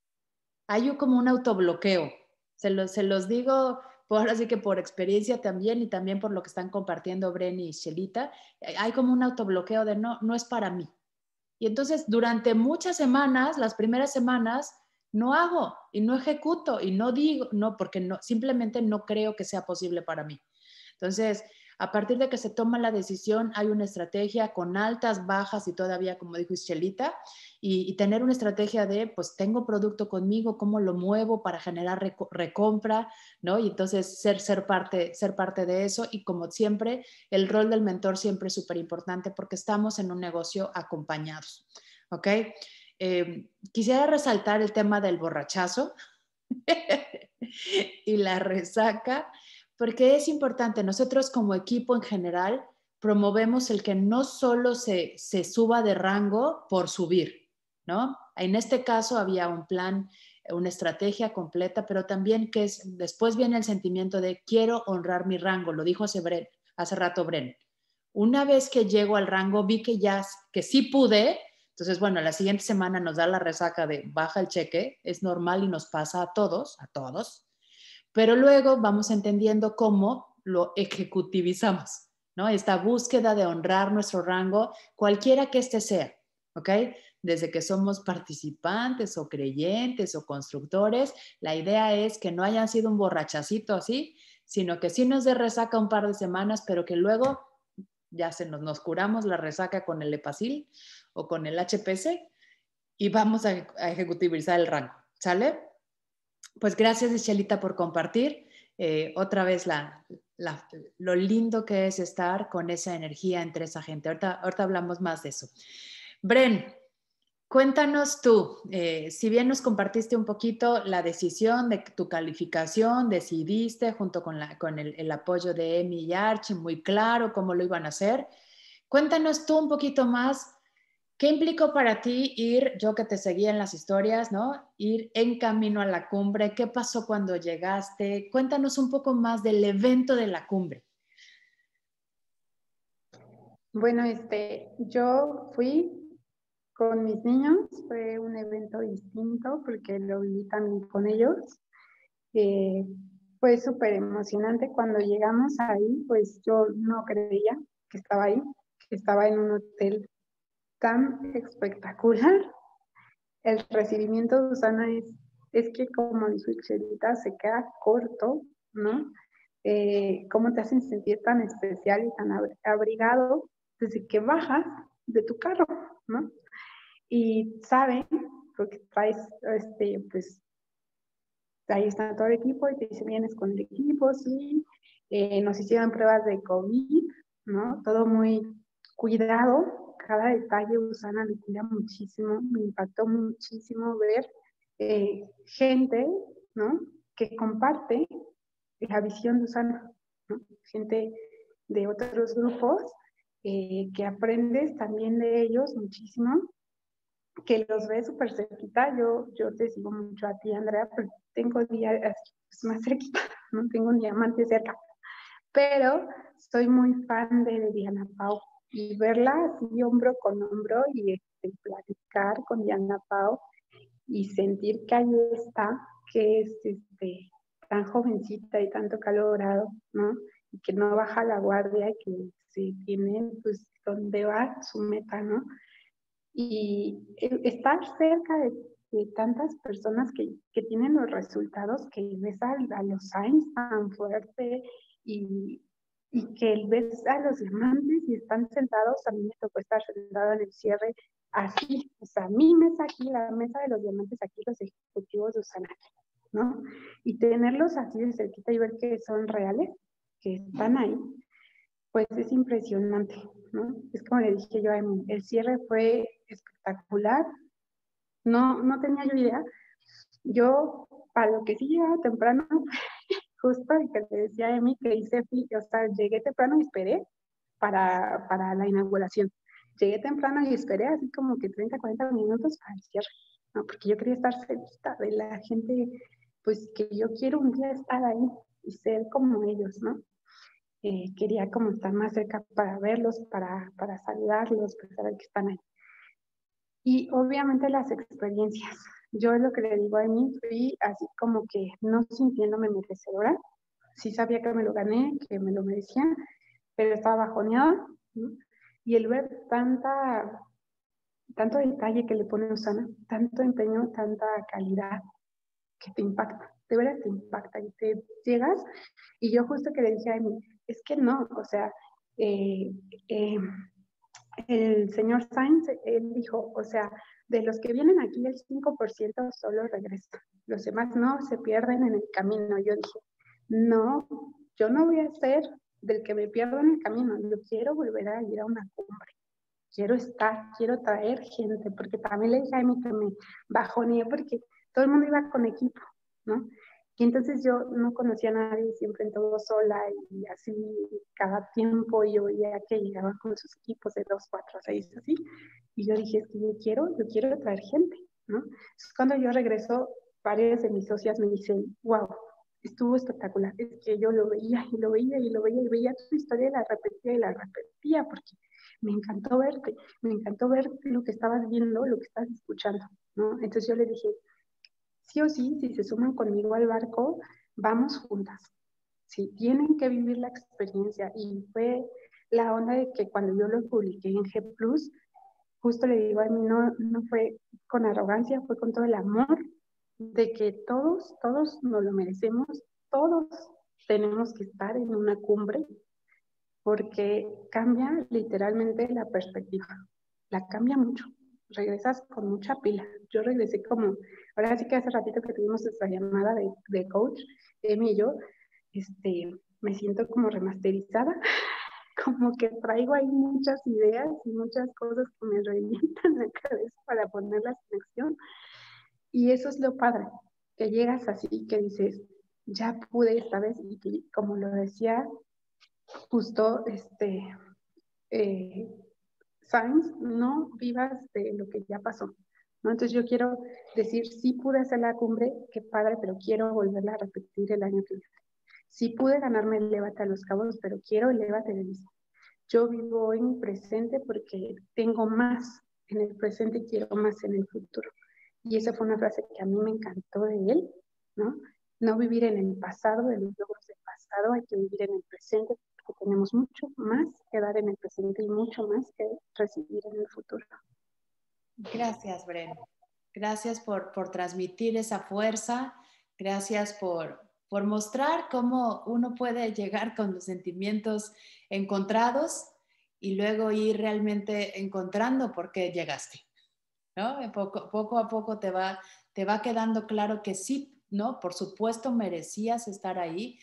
Hay como un autobloqueo. Se los digo ahora sí que por experiencia también y también por lo que están compartiendo Bren y Shelita. Hay como un autobloqueo de no es para mí. Y entonces durante muchas semanas, las primeras semanas, no hago y no ejecuto y no digo, no, porque simplemente no creo que sea posible para mí. Entonces, a partir de que se toma la decisión, hay una estrategia con altas, bajas y todavía, como dijo Ischelita, y tener una estrategia de, pues tengo producto conmigo, cómo lo muevo para generar recompra, ¿no? Y entonces ser parte de eso. Y como siempre, el rol del mentor siempre es súper importante porque estamos en un negocio acompañados, ¿ok? Quisiera resaltar el tema del borrachazo y la resaca, Porque es importante, nosotros como equipo en general promovemos el que no solo se suba de rango por subir, ¿no? En este caso había un plan, una estrategia completa, pero también que es, después viene el sentimiento de quiero honrar mi rango, lo dijo hace rato Bren. Una vez que llego al rango vi que sí pude, entonces bueno, la siguiente semana nos da la resaca de baja el cheque, es normal y nos pasa a todos, pero luego vamos entendiendo cómo lo ejecutivizamos, ¿no? Esta búsqueda de honrar nuestro rango, cualquiera que este sea, ¿ok? Desde que somos participantes o creyentes o constructores, la idea es que no hayan sido un borrachacito así, sino que sí nos dé resaca un par de semanas, pero que luego ya nos curamos la resaca con el Lepacil o con el HPC y vamos a ejecutivizar el rango, ¿sale? Pues gracias, Michelita, por compartir otra vez lo lindo que es estar con esa energía entre esa gente. Ahorita hablamos más de eso. Bren, cuéntanos tú, si bien nos compartiste un poquito la decisión de tu calificación, decidiste junto con el apoyo de Emi y Archie, muy claro cómo lo iban a hacer. Cuéntanos tú un poquito más. ¿Qué implicó para ti ir, yo que te seguía en las historias, ¿no? Ir en camino a la cumbre? ¿Qué pasó cuando llegaste? Cuéntanos un poco más del evento de la cumbre. Bueno, yo fui con mis niños, fue un evento distinto porque lo viví también con ellos. Fue súper emocionante cuando llegamos ahí, pues yo no creía que estaba ahí, que estaba en un hotel tan espectacular. El recibimiento de Susana es que, como dijo Chelita, se queda corto, ¿no? Cómo te hacen sentir tan especial y tan abrigado desde que bajas de tu carro, ¿no? Y saben, porque traes, pues, ahí está todo el equipo y te dicen, vienes con el equipo, sí. Nos hicieron pruebas de COVID, ¿no? Todo muy cuidado. Cada detalle Usana le cuida muchísimo. Me impactó muchísimo ver gente, ¿no? Que comparte la visión de Usana, ¿no? Gente de otros grupos que aprendes también de ellos muchísimo, que los ves súper cerquita. Yo te sigo mucho a ti, Andrea, pero tengo días más cerquita, no tengo un diamante cerca, pero soy muy fan de Diana Pau y verla así hombro con hombro y platicar con Diana Pau y sentir que ahí está, que es tan jovencita y tanto que ha logrado, ¿no? Y que no baja la guardia y que se tiene, pues, donde va su meta, ¿no? Y estar cerca de tantas personas que tienen los resultados, que ves a los Sainz tan fuerte y que ves a los diamantes y están sentados. A mí me tocó estar sentado en el cierre así, o sea, mi mesa aquí, la mesa de los diamantes aquí, los ejecutivos de Usana, ¿no? Y tenerlos así de cerquita y ver que son reales, que están ahí, pues es impresionante, ¿no? Es como le dije yo a Emi, el cierre fue espectacular, no tenía yo idea. Yo, para lo que sí llegaba temprano, justo el que le decía a Emi que hice, o sea, llegué temprano y esperé para la inauguración. Llegué temprano y esperé así como que 30, 40 minutos para el cierre, ¿no? Porque yo quería estar cerquita de la gente, pues que yo quiero un día estar ahí y ser como ellos, ¿no? Quería como estar más cerca para verlos, para saludarlos, para saber que están ahí. Y obviamente las experiencias. Yo lo que le digo a mí, fui así como que no sintiéndome merecedora. Sí sabía que me lo gané, que me lo merecía, pero estaba bajoneada, ¿no? Y el ver tanto detalle que le pone Usana, tanto empeño, tanta calidad, que te impacta, de veras te impacta y te llegas. Y yo justo que le dije a mí, es que no, o sea, el señor Sainz, él dijo, o sea, de los que vienen aquí el 5% solo regresa, los demás no, se pierden en el camino. Yo dije, no, yo no voy a ser del que me pierdo en el camino, yo quiero volver a ir a una cumbre, quiero estar, quiero traer gente, porque también le dije a mí que me bajoneé porque todo el mundo iba con equipo, ¿no? Y entonces yo no conocía a nadie, siempre en todo sola y así cada tiempo yo veía que llegaban con sus equipos de 2, 4, 6, así. Y yo dije, es que yo quiero traer gente, ¿no? Entonces, cuando yo regreso, varias de mis socias me dicen, wow, estuvo espectacular. Es que yo lo veía y lo veía y lo veía y veía tu historia y la repetía porque me encantó verte, me encantó ver lo que estabas viendo, lo que estabas escuchando, ¿no? Entonces yo le dije, sí o sí, si se suman conmigo al barco, vamos juntas. Sí, tienen que vivir la experiencia. Y fue la onda de que cuando yo lo publiqué en G+, justo le digo a mí, no fue con arrogancia, fue con todo el amor de que todos nos lo merecemos, todos tenemos que estar en una cumbre porque cambia literalmente la perspectiva, la cambia mucho, regresas con mucha pila. Yo regresé como, ahora sí que hace ratito que tuvimos esta llamada de coach, Emi y yo, me siento como remasterizada, como que traigo ahí muchas ideas y muchas cosas que me revientan la cabeza para ponerlas en acción. Y eso es lo padre, que llegas así, que dices, ya pude esta vez, y que, como lo decía justo Sainz, no vivas de lo que ya pasó, ¿no? Entonces yo quiero decir, sí pude hacer la cumbre, qué padre, pero quiero volverla a repetir el año que viene. Sí pude ganarme el Lévate a Los Cabos, pero quiero el Lévate de Vista. Yo vivo en mi presente porque tengo más en el presente y quiero más en el futuro. Y esa fue una frase que a mí me encantó de él, ¿no? No vivir en el pasado, de los logros del pasado, hay que vivir en el presente porque tenemos mucho más que dar en el presente y mucho más que recibir en el futuro. Gracias, Bren. Gracias por transmitir esa fuerza. Gracias por mostrar cómo uno puede llegar con los sentimientos encontrados y luego ir realmente encontrando por qué llegaste, ¿no? Poco a poco te va quedando claro que sí, ¿no? Por supuesto merecían estar ahí,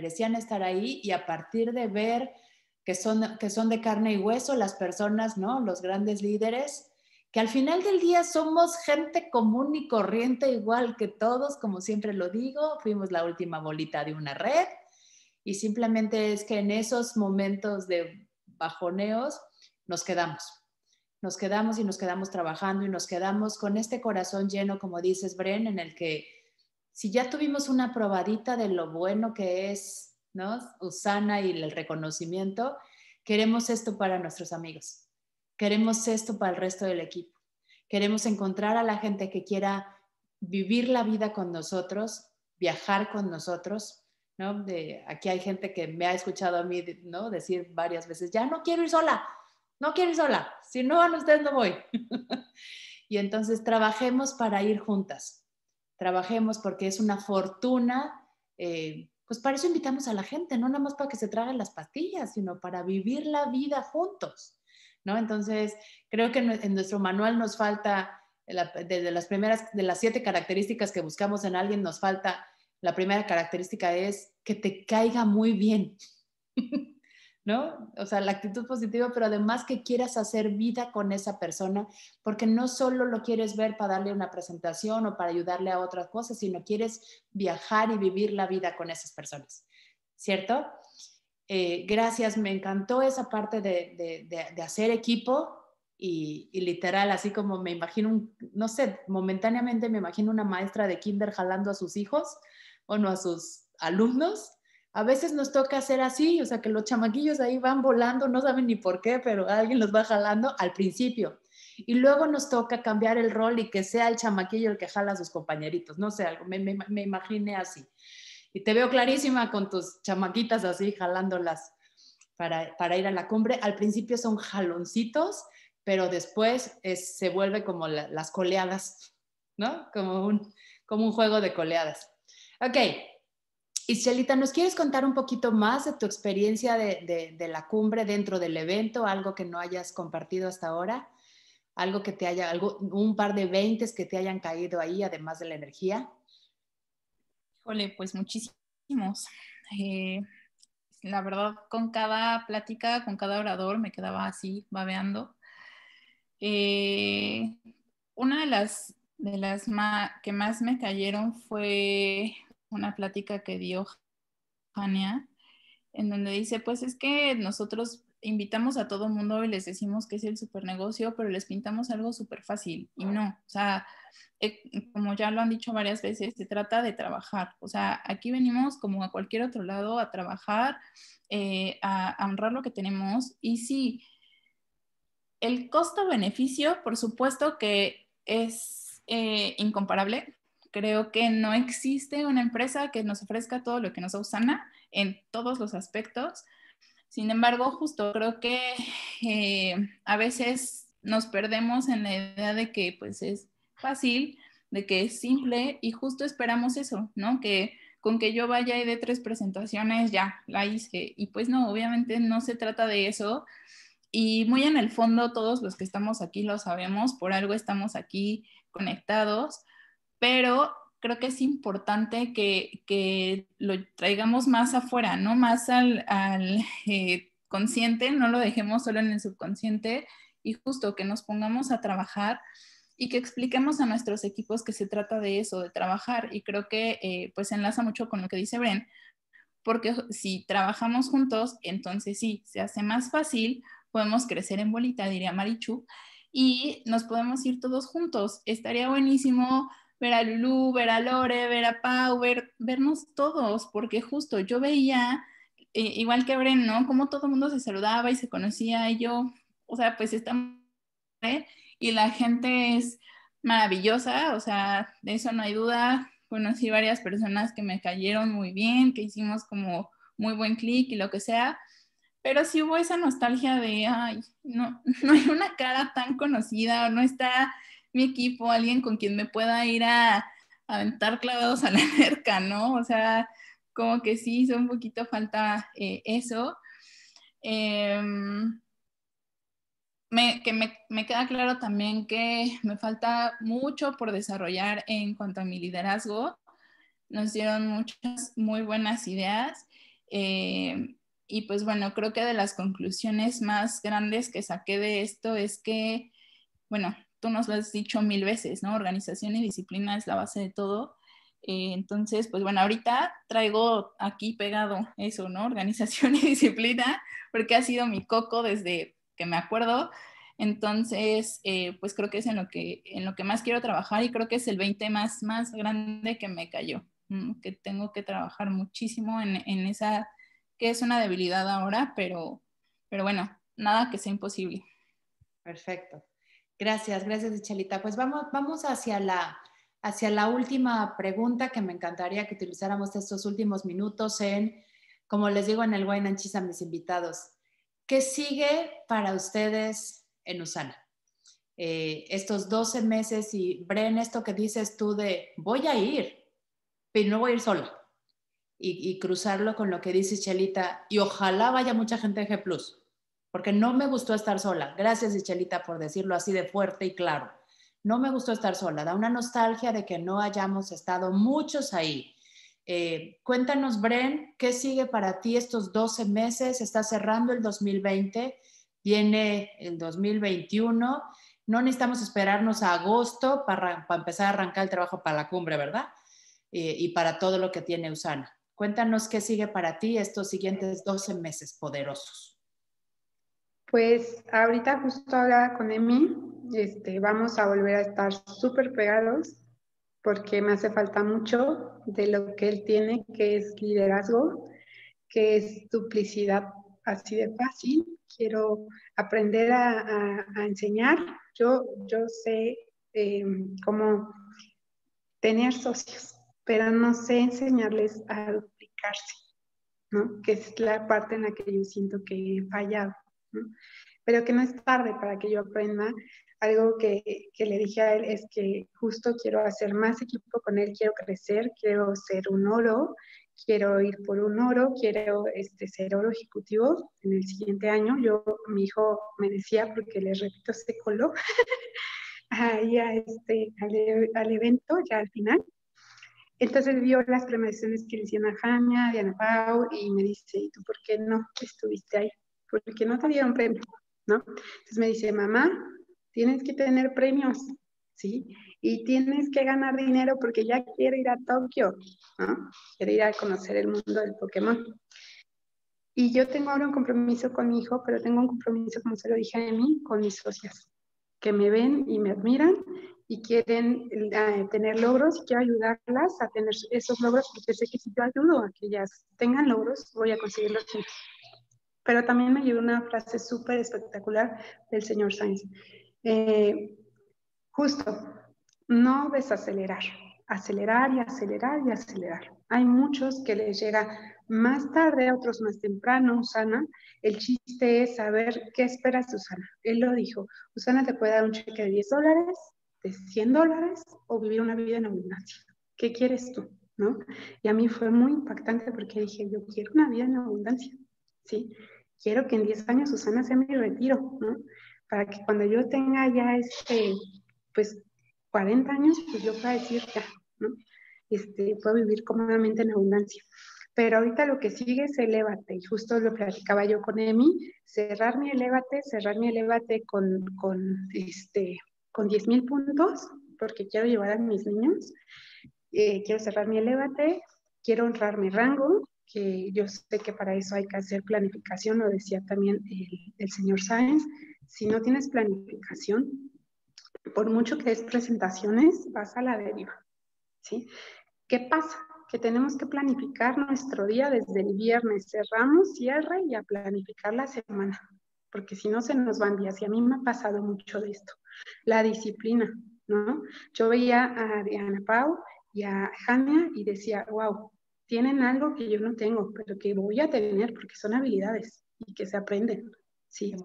y a partir de ver que son de carne y hueso las personas, ¿no? Los grandes líderes, que al final del día somos gente común y corriente igual que todos, como siempre lo digo, fuimos la última bolita de una red y simplemente es que en esos momentos de bajoneos nos quedamos y nos quedamos trabajando y nos quedamos con este corazón lleno, como dices, Bren, en el que si ya tuvimos una probadita de lo bueno que es, ¿no? Usana y el reconocimiento, queremos esto para nuestros amigos, queremos esto para el resto del equipo, queremos encontrar a la gente que quiera vivir la vida con nosotros, viajar con nosotros, ¿no? Aquí hay gente que me ha escuchado a mí, ¿no? Decir varias veces, ya no quiero ir sola, no quiero ir sola, si no van ustedes no voy. Y entonces trabajemos para ir juntas, trabajemos porque es una fortuna, pues para eso invitamos a la gente, no nada más para que se traguen las pastillas, sino para vivir la vida juntos, ¿no? Entonces creo que en nuestro manual nos falta, de las 7 características que buscamos en alguien, nos falta, la primera característica es que te caiga muy bien. ¿No? O sea, la actitud positiva, pero además que quieras hacer vida con esa persona, porque no solo lo quieres ver para darle una presentación o para ayudarle a otras cosas, sino quieres viajar y vivir la vida con esas personas, ¿cierto? Gracias, me encantó esa parte de hacer equipo y literal, así como me imagino, no sé, momentáneamente me imagino una maestra de kinder jalando a sus hijos o no a sus alumnos. A veces nos toca hacer así, o sea, que los chamaquillos ahí van volando, no saben ni por qué, pero alguien los va jalando al principio. Y luego nos toca cambiar el rol y que sea el chamaquillo el que jala a sus compañeritos. No sé, algo, me imaginé así. Y te veo clarísima con tus chamaquitas así, jalándolas para ir a la cumbre. Al principio son jaloncitos, pero después se vuelve como las coleadas, ¿no? Como un juego de coleadas. Ok. Isabelita, ¿nos quieres contar un poquito más de tu experiencia de la cumbre dentro del evento? Algo que no hayas compartido hasta ahora, algo que te haya, un par de 20 que te hayan caído ahí, además de la energía. Híjole, pues muchísimos. La verdad, con cada plática, con cada orador, me quedaba así, babeando. Una de las que más me cayeron fue una plática que dio Jania, en donde dice, pues es que nosotros invitamos a todo mundo y les decimos que es el super negocio, pero les pintamos algo súper fácil y no, o sea, como ya lo han dicho varias veces, se trata de trabajar, o sea, aquí venimos como a cualquier otro lado a trabajar, a honrar lo que tenemos y sí, el costo-beneficio, por supuesto que es incomparable. Creo que no existe una empresa que nos ofrezca todo lo que nos da Usana en todos los aspectos. Sin embargo, justo creo que a veces nos perdemos en la idea de que pues es fácil, de que es simple y justo esperamos eso, ¿no? Que con que yo vaya y dé 3 presentaciones ya la hice. Y pues no, obviamente no se trata de eso. Y muy en el fondo todos los que estamos aquí lo sabemos, por algo estamos aquí conectados, pero creo que es importante que lo traigamos más afuera, ¿no? Más al consciente, no lo dejemos solo en el subconsciente y justo que nos pongamos a trabajar y que expliquemos a nuestros equipos que se trata de eso, de trabajar. Y creo que pues enlaza mucho con lo que dice Bren, porque si trabajamos juntos, entonces sí, se hace más fácil, podemos crecer en bolita, diría Marichu, y nos podemos ir todos juntos. Estaría buenísimo ver a Lulu, ver a Lore, ver a Pau, vernos todos, porque justo yo veía, igual que Bren, ¿no? Como todo el mundo se saludaba y se conocía y yo, o sea, pues estamos, y la gente es maravillosa, o sea, de eso no hay duda. Conocí varias personas que me cayeron muy bien, que hicimos como muy buen clic y lo que sea, pero sí hubo esa nostalgia de, ay, no, no hay una cara tan conocida, o no está mi equipo, alguien con quien me pueda ir a aventar clavados a la alberca, ¿no? O sea, como que sí hizo un poquito falta eso. Me queda claro también que me falta mucho por desarrollar en cuanto a mi liderazgo. Nos dieron muchas muy buenas ideas y pues bueno, creo que de las conclusiones más grandes que saqué de esto es que, bueno, tú nos lo has dicho 1000 veces, ¿no? Organización y disciplina es la base de todo. Entonces, pues bueno, ahorita traigo aquí pegado eso, ¿no? Organización y disciplina, porque ha sido mi coco desde que me acuerdo. Entonces, pues creo que es en lo que más quiero trabajar y creo que es el 20 más grande que me cayó, que tengo que trabajar muchísimo en esa, que es una debilidad ahora, pero bueno, nada que sea imposible. Perfecto. Gracias, Chelita. Pues vamos hacia la última pregunta, que me encantaría que utilizáramos estos últimos minutos como les digo en el Wine and Cheese a mis invitados, ¿qué sigue para ustedes en Usana? Estos 12 meses y Bren, esto que dices tú de voy a ir, pero no voy a ir sola. Y cruzarlo con lo que dice Chelita, y ojalá vaya mucha gente de G+, porque no me gustó estar sola. Gracias, Chelita, por decirlo así de fuerte y claro. No me gustó estar sola, da una nostalgia de que no hayamos estado muchos ahí. Cuéntanos, Bren, ¿qué sigue para ti estos 12 meses? Está cerrando el 2020, viene el 2021. No necesitamos esperarnos a agosto para empezar a arrancar el trabajo para la cumbre, ¿verdad? Y para todo lo que tiene Usana. Cuéntanos qué sigue para ti estos siguientes 12 meses poderosos. Pues ahorita justo hablaba con Emi, vamos a volver a estar súper pegados porque me hace falta mucho de lo que él tiene, que es liderazgo, que es duplicidad así de fácil. Quiero aprender a enseñar. Yo sé cómo tener socios, pero no sé enseñarles a duplicarse, ¿no? Que es la parte en la que yo siento que he fallado, ¿no? Pero que no es tarde para que yo aprenda. Algo que le dije a él es que justo quiero hacer más equipo con él, quiero crecer, quiero ser un oro, quiero ir por un oro, quiero ser oro ejecutivo en el siguiente año. Mi hijo me decía, porque les repito, se coló ahí al evento ya al final. Entonces vio las premiaciones que le hicieron a Jania, a Diana Pau, y me dice, ¿y tú por qué no estuviste ahí? ¿Por qué no te dieron premio? ¿No? Entonces me dice, mamá, tienes que tener premios, ¿sí? y tienes que ganar dinero porque ya quiero ir a Tokio, ¿no? Quiero ir a conocer el mundo del Pokémon. Y yo tengo ahora un compromiso con mi hijo, pero tengo un compromiso, como se lo dije a mí, con mis socias, que me ven y me admiran y quieren tener logros, y quiero ayudarlas a tener esos logros, porque sé que si yo ayudo a que ellas tengan logros, voy a conseguirlos. Pero también me ayudó una frase súper espectacular del señor Sainz. Justo, no desacelerar, acelerar y acelerar y acelerar. Hay muchos que les llega más tarde, a otros más temprano, Usana. El chiste es saber qué espera Usana. Él lo dijo, Usana te puede dar un cheque de $10, de $100 o vivir una vida en abundancia. ¿Qué quieres tú? ¿No? Y a mí fue muy impactante porque dije, yo quiero una vida en abundancia, ¿sí? Quiero que en 10 años Usana sea mi retiro, ¿no? Para que cuando yo tenga ya pues 40 años, pues yo puedo decir ya, ¿no? Puedo vivir cómodamente en abundancia. Pero ahorita lo que sigue es elévate, y justo lo platicaba yo con Emi, cerrar mi elévate con 10,000 puntos, porque quiero llevar a mis niños, quiero cerrar mi elévate, quiero honrar mi rango, que yo sé que para eso hay que hacer planificación, lo decía también el señor Sáenz. Si no tienes planificación, por mucho que des presentaciones, vas a la deriva, ¿sí? ¿Qué pasa? Que tenemos que planificar nuestro día desde el viernes, cerramos, cierre y a planificar la semana, porque si no se nos van días, y a mí me ha pasado mucho de esto. La disciplina, ¿no? Yo veía a Diana Pau y a Jania y decía, wow, tienen algo que yo no tengo, pero que voy a tener porque son habilidades y que se aprenden, ¿sí?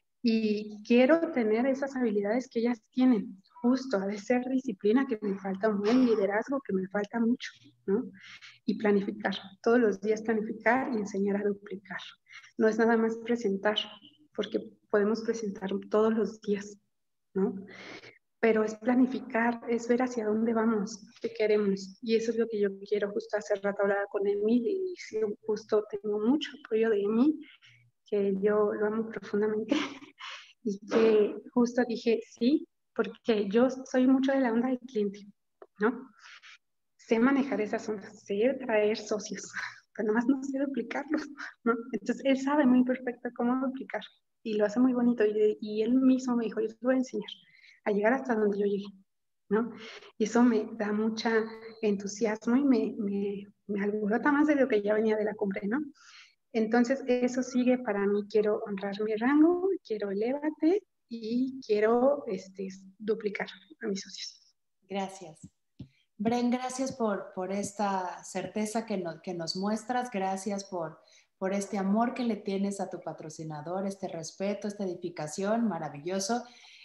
Y quiero tener esas habilidades que ellas tienen. Justo, ha de ser disciplina, que me falta un buen liderazgo, que me falta mucho, ¿no? Y planificar, todos los días planificar y enseñar a duplicar. No es nada más presentar, porque podemos presentar todos los días, ¿no? Pero es planificar, es ver hacia dónde vamos, qué queremos. Y eso es lo que yo quiero. Justo hace rato hablaba con Emil y justo tengo mucho apoyo de Emil, que yo lo amo profundamente. Y que justo dije, sí, porque yo soy mucho de la onda del cliente, ¿no? Sé manejar esas ondas, sé traer socios, pero nomás no sé duplicarlos, ¿no? Entonces, él sabe muy perfecto cómo duplicar y lo hace muy bonito. Y él mismo me dijo, yo te voy a enseñar a llegar hasta donde yo llegué, ¿no? Y eso me da mucha entusiasmo y me alborota más de lo que ya venía de la cumbre, ¿no? Entonces, eso sigue para mí. Quiero honrar mi rango, quiero elévate y quiero duplicar a mis socios. Gracias. Bren, gracias por esta certeza que nos muestras. Gracias por este amor que le tienes a tu patrocinador, este respeto, esta edificación, maravilloso.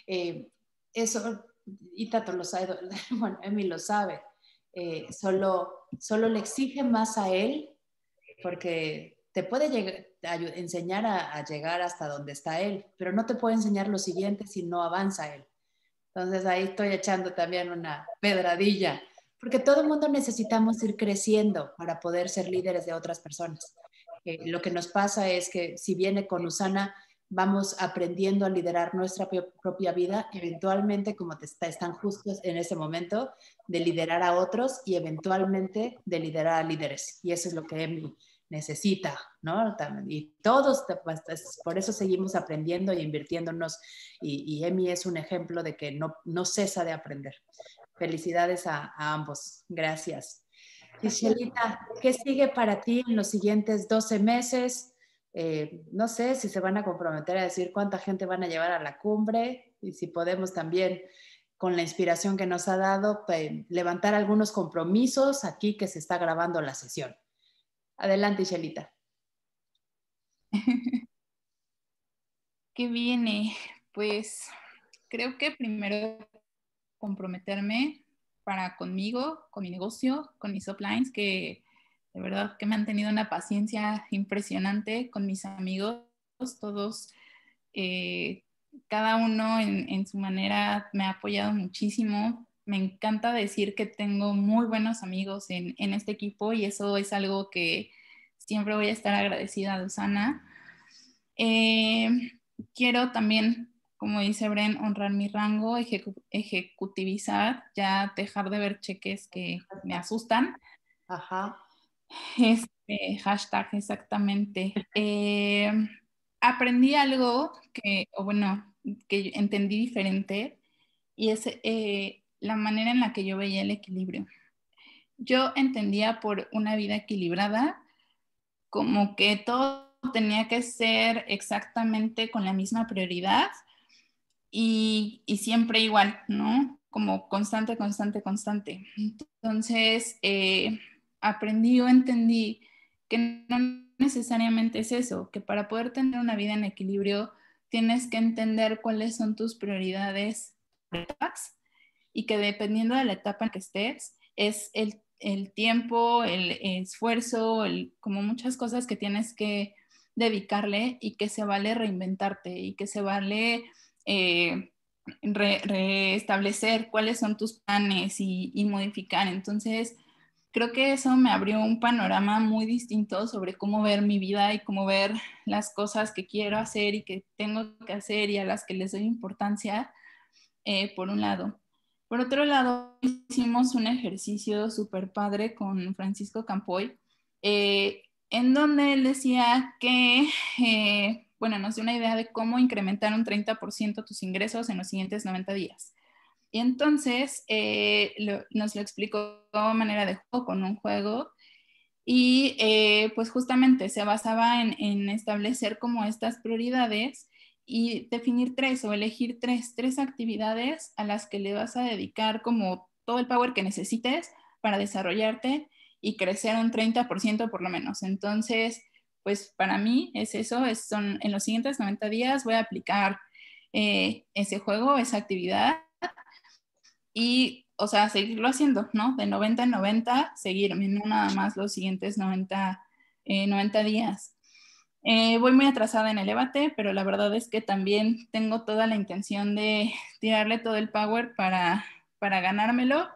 Eso, y Tato lo sabe, bueno, Emi lo sabe. Solo le exige más a él, porque te puede enseñar a llegar hasta donde está él, pero no te puede enseñar lo siguiente si no avanza él. Entonces ahí estoy echando también una pedradilla, porque todo el mundo necesitamos ir creciendo para poder ser líderes de otras personas. Lo que nos pasa es que si viene con Usana, vamos aprendiendo a liderar nuestra propia vida, eventualmente, como están justos en ese momento, de liderar a otros y eventualmente de liderar a líderes. Y eso es lo que Emily necesita, ¿no? Y todos, por eso seguimos aprendiendo y invirtiéndonos, y Emi es un ejemplo de que no cesa de aprender. Felicidades a ambos. Gracias. Gishelita, ¿qué sigue para ti en los siguientes 12 meses? No sé si se van a comprometer a decir cuánta gente van a llevar a la cumbre y si podemos también, con la inspiración que nos ha dado, levantar algunos compromisos aquí que se está grabando la sesión. Adelante, Gishelita. ¿Qué viene? Pues creo que primero comprometerme para conmigo, con mi negocio, con mis uplines, que de verdad que me han tenido una paciencia impresionante, con mis amigos, todos, cada uno en su manera me ha apoyado muchísimo. Me encanta decir que tengo muy buenos amigos en este equipo y eso es algo que siempre voy a estar agradecida de Usana. Quiero también como dice Bren, honrar mi rango, ejecutivizar, ya dejar de ver cheques que me asustan. Ajá. Hashtag, exactamente. Aprendí algo que entendí diferente, y es la manera en la que yo veía el equilibrio. Yo entendía por una vida equilibrada como que todo tenía que ser exactamente con la misma prioridad y siempre igual, ¿no? Como constante, constante, constante. Entonces, aprendí o entendí que no necesariamente es eso, que para poder tener una vida en equilibrio tienes que entender cuáles son tus prioridades y que dependiendo de la etapa en que estés, es el tiempo, el esfuerzo, como muchas cosas que tienes que dedicarle, y que se vale reinventarte y que se vale restablecer cuáles son tus planes y modificar. Entonces, creo que eso me abrió un panorama muy distinto sobre cómo ver mi vida y cómo ver las cosas que quiero hacer y que tengo que hacer y a las que les doy importancia, por un lado. Por otro lado, hicimos un ejercicio súper padre con Francisco Campoy, en donde él decía que, nos dio una idea de cómo incrementar un 30% tus ingresos en los siguientes 90 días. Y entonces nos lo explicó de manera de juego, con un juego, y pues justamente se basaba en establecer como estas prioridades y definir tres o elegir tres actividades a las que le vas a dedicar como todo el power que necesites para desarrollarte y crecer un 30% por lo menos. Entonces, pues para mí es eso, son en los siguientes 90 días voy a aplicar ese juego, esa actividad, y, o sea, seguirlo haciendo, ¿no? De 90 en 90, seguirme, no nada más los siguientes 90 días. Voy muy atrasada en el debate, pero la verdad es que también tengo toda la intención de tirarle todo el power para ganármelo.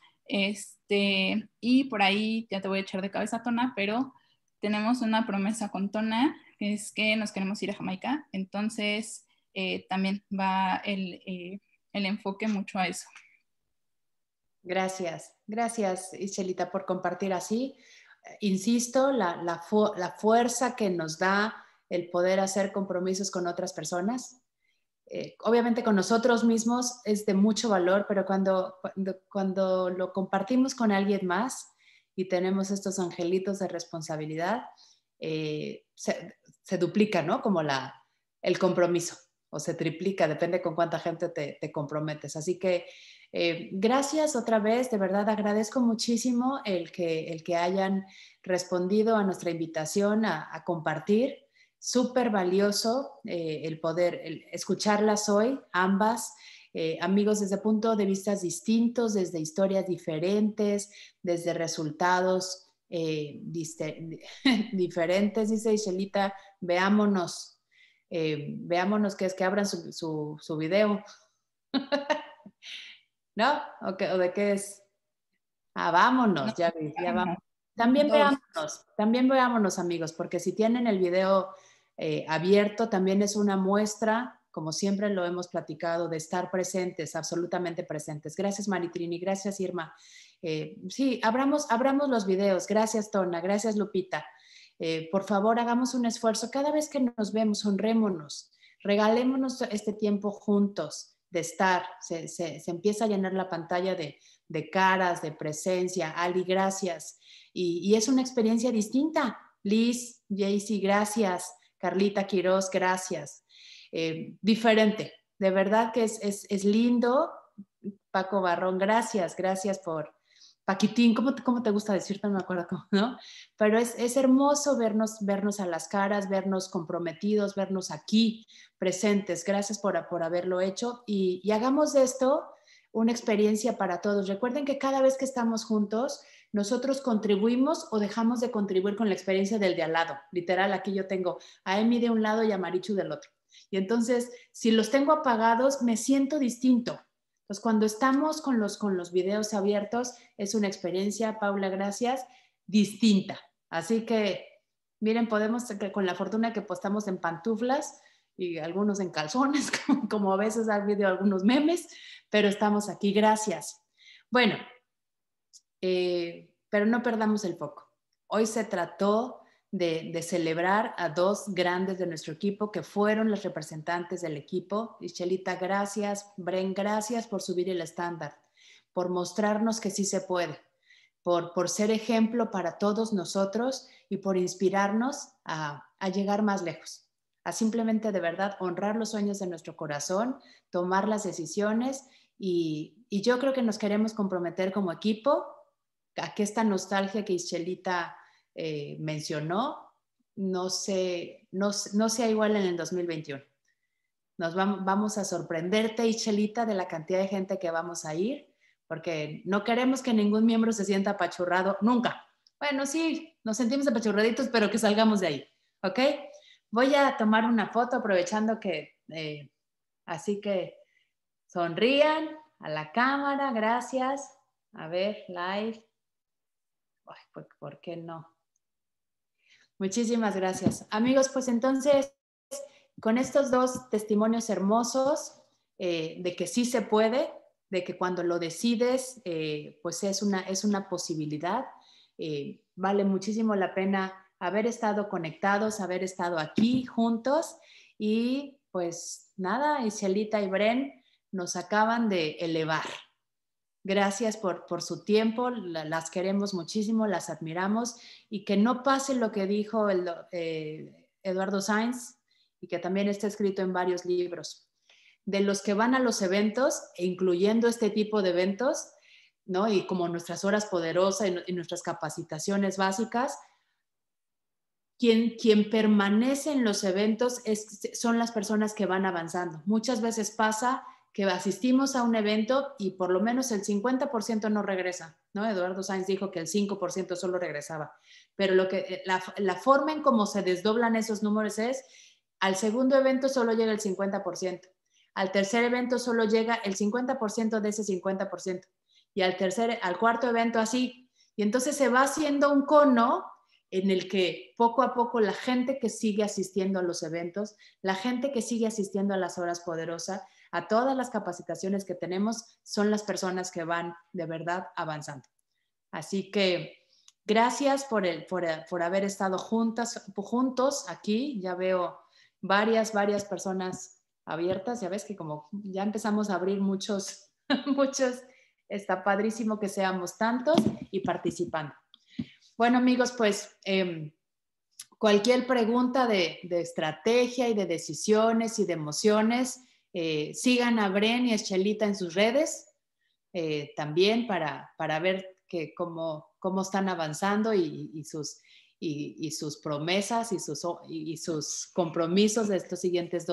Y por ahí ya te voy a echar de cabeza, Tona, pero tenemos una promesa con Tona, que es que nos queremos ir a Jamaica. Entonces, también va el enfoque mucho a eso. Gracias, gracias Iselita por compartir así. Insisto, la fuerza que nos da el poder hacer compromisos con otras personas. Obviamente con nosotros mismos es de mucho valor, pero cuando lo compartimos con alguien más y tenemos estos angelitos de responsabilidad, se duplica, ¿no? Como el compromiso, o se triplica, depende con cuánta gente te comprometes. Así que gracias otra vez, de verdad agradezco muchísimo el que hayan respondido a nuestra invitación a compartir. Súper valioso el poder escucharlas hoy, ambas, amigos, desde puntos de vista distintos, desde historias diferentes, desde resultados diferentes, dice Iselita, veámonos, que es que abran su video. ¿No? ¿O de qué es? Vámonos, No, ya vamos. También veámonos, amigos, porque si tienen el video abierto, también es una muestra, como siempre lo hemos platicado, de estar presentes, absolutamente presentes. Gracias, Maritrini, gracias, Irma. Sí, abramos los videos. Gracias, Tona, gracias, Lupita. Por favor, hagamos un esfuerzo. Cada vez que nos vemos, honrémonos, regalémonos este tiempo juntos de estar. Se empieza a llenar la pantalla de caras, de presencia. Ali, gracias. Y es una experiencia distinta. Liz, Jaycee, gracias. Carlita Quiroz, gracias. Diferente. De verdad que es lindo. Paco Barrón, gracias por... Paquitín, ¿cómo te gusta decirte? No me acuerdo cómo, ¿no? Pero es hermoso vernos a las caras, vernos comprometidos, vernos aquí presentes. Gracias por haberlo hecho y hagamos de esto una experiencia para todos. Recuerden que cada vez que estamos juntos, nosotros contribuimos o dejamos de contribuir con la experiencia del de al lado. Literal, aquí yo tengo a Emi de un lado y a Marichu del otro. Y entonces, si los tengo apagados, me siento distinto. Entonces, cuando estamos con los videos abiertos, es una experiencia, Paula, gracias, distinta. Así que, miren, podemos, con la fortuna que postamos en pantuflas, y algunos en calzones, como a veces ha habido algunos memes, pero estamos aquí, gracias. Bueno, pero no perdamos el foco. Hoy se trató de celebrar a dos grandes de nuestro equipo que fueron los representantes del equipo. Ixchelita, gracias. Bren, gracias por subir el estándar, por mostrarnos que sí se puede, por ser ejemplo para todos nosotros y por inspirarnos a llegar más lejos, a simplemente de verdad honrar los sueños de nuestro corazón, tomar las decisiones y yo creo que nos queremos comprometer como equipo a que esta nostalgia que Ixchelita mencionó no sea igual en el 2021. Vamos a sorprenderte, Ixchelita, de la cantidad de gente que vamos a ir, porque no queremos que ningún miembro se sienta apachurrado nunca. Bueno, sí, nos sentimos apachurraditos, pero que salgamos de ahí, ¿ok? Voy a tomar una foto aprovechando que, así que sonrían a la cámara, gracias. A ver, live. Ay, pues, ¿por qué no? Muchísimas gracias. Amigos, pues entonces, con estos dos testimonios hermosos de que sí se puede, de que cuando lo decides, pues es una posibilidad. Vale muchísimo la pena haber estado conectados, haber estado aquí juntos y pues nada, Ixchelita y Bren nos acaban de elevar. Gracias por su tiempo, las queremos muchísimo, las admiramos y que no pase lo que dijo Eduardo Sainz y que también está escrito en varios libros. De los que van a los eventos, e incluyendo este tipo de eventos, ¿no? Y como nuestras horas poderosas y nuestras capacitaciones básicas, quien permanece en los eventos son las personas que van avanzando. Muchas veces pasa que asistimos a un evento y por lo menos el 50% no regresa, ¿no? Eduardo Sainz dijo que el 5% solo regresaba, pero la forma en cómo se desdoblan esos números es, al segundo evento solo llega el 50%, al tercer evento solo llega el 50% de ese 50%, y al cuarto evento así, y entonces se va haciendo un cono en el que poco a poco la gente que sigue asistiendo a los eventos, la gente que sigue asistiendo a las horas poderosas, a todas las capacitaciones que tenemos, son las personas que van de verdad avanzando. Así que gracias por haber estado juntos aquí. Ya veo varias personas abiertas. Ya ves que como ya empezamos a abrir muchos, está padrísimo que seamos tantos y participando. Bueno, amigos, pues cualquier pregunta de estrategia y de decisiones y de emociones, sigan a Bren y a Ixchelita en sus redes también para ver cómo están avanzando y sus promesas y sus compromisos de estos siguientes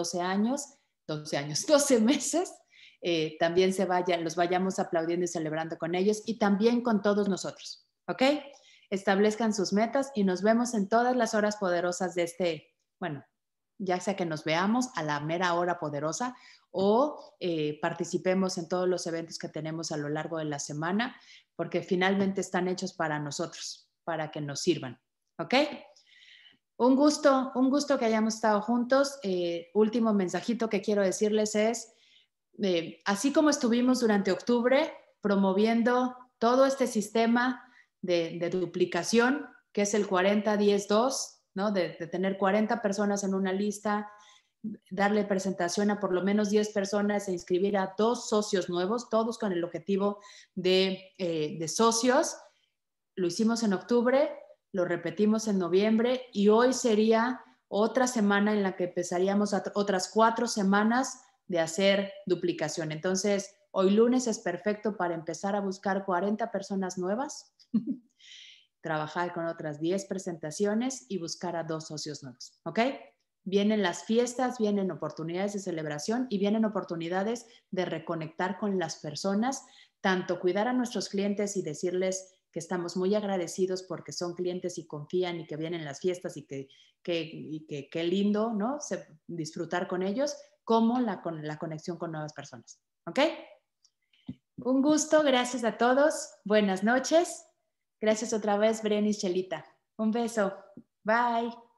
12 meses. También los vayamos aplaudiendo y celebrando con ellos y también con todos nosotros, ¿ok? Establezcan sus metas y nos vemos en todas las horas poderosas de bueno, ya sea que nos veamos a la mera hora poderosa o participemos en todos los eventos que tenemos a lo largo de la semana, porque finalmente están hechos para nosotros, para que nos sirvan, ¿ok? Un gusto que hayamos estado juntos. Último mensajito que quiero decirles es, así como estuvimos durante octubre promoviendo todo este sistema de duplicación, que es el 40-10-2, ¿no? De tener 40 personas en una lista, darle presentación a por lo menos 10 personas e inscribir a 2 socios nuevos, todos con el objetivo de socios. Lo hicimos en octubre, lo repetimos en noviembre y hoy sería otra semana en la que empezaríamos otras 4 semanas de hacer duplicación. Entonces, hoy lunes es perfecto para empezar a buscar 40 personas nuevas, trabajar con otras 10 presentaciones y buscar a 2 socios nuevos, ¿ok? Vienen las fiestas, vienen oportunidades de celebración y vienen oportunidades de reconectar con las personas, tanto cuidar a nuestros clientes y decirles que estamos muy agradecidos porque son clientes y confían y que vienen las fiestas y que qué lindo, ¿no? Disfrutar con ellos, como la conexión con nuevas personas, ¿ok? Un gusto, gracias a todos, buenas noches. Gracias otra vez, Bren y Ixchelita. Un beso. Bye.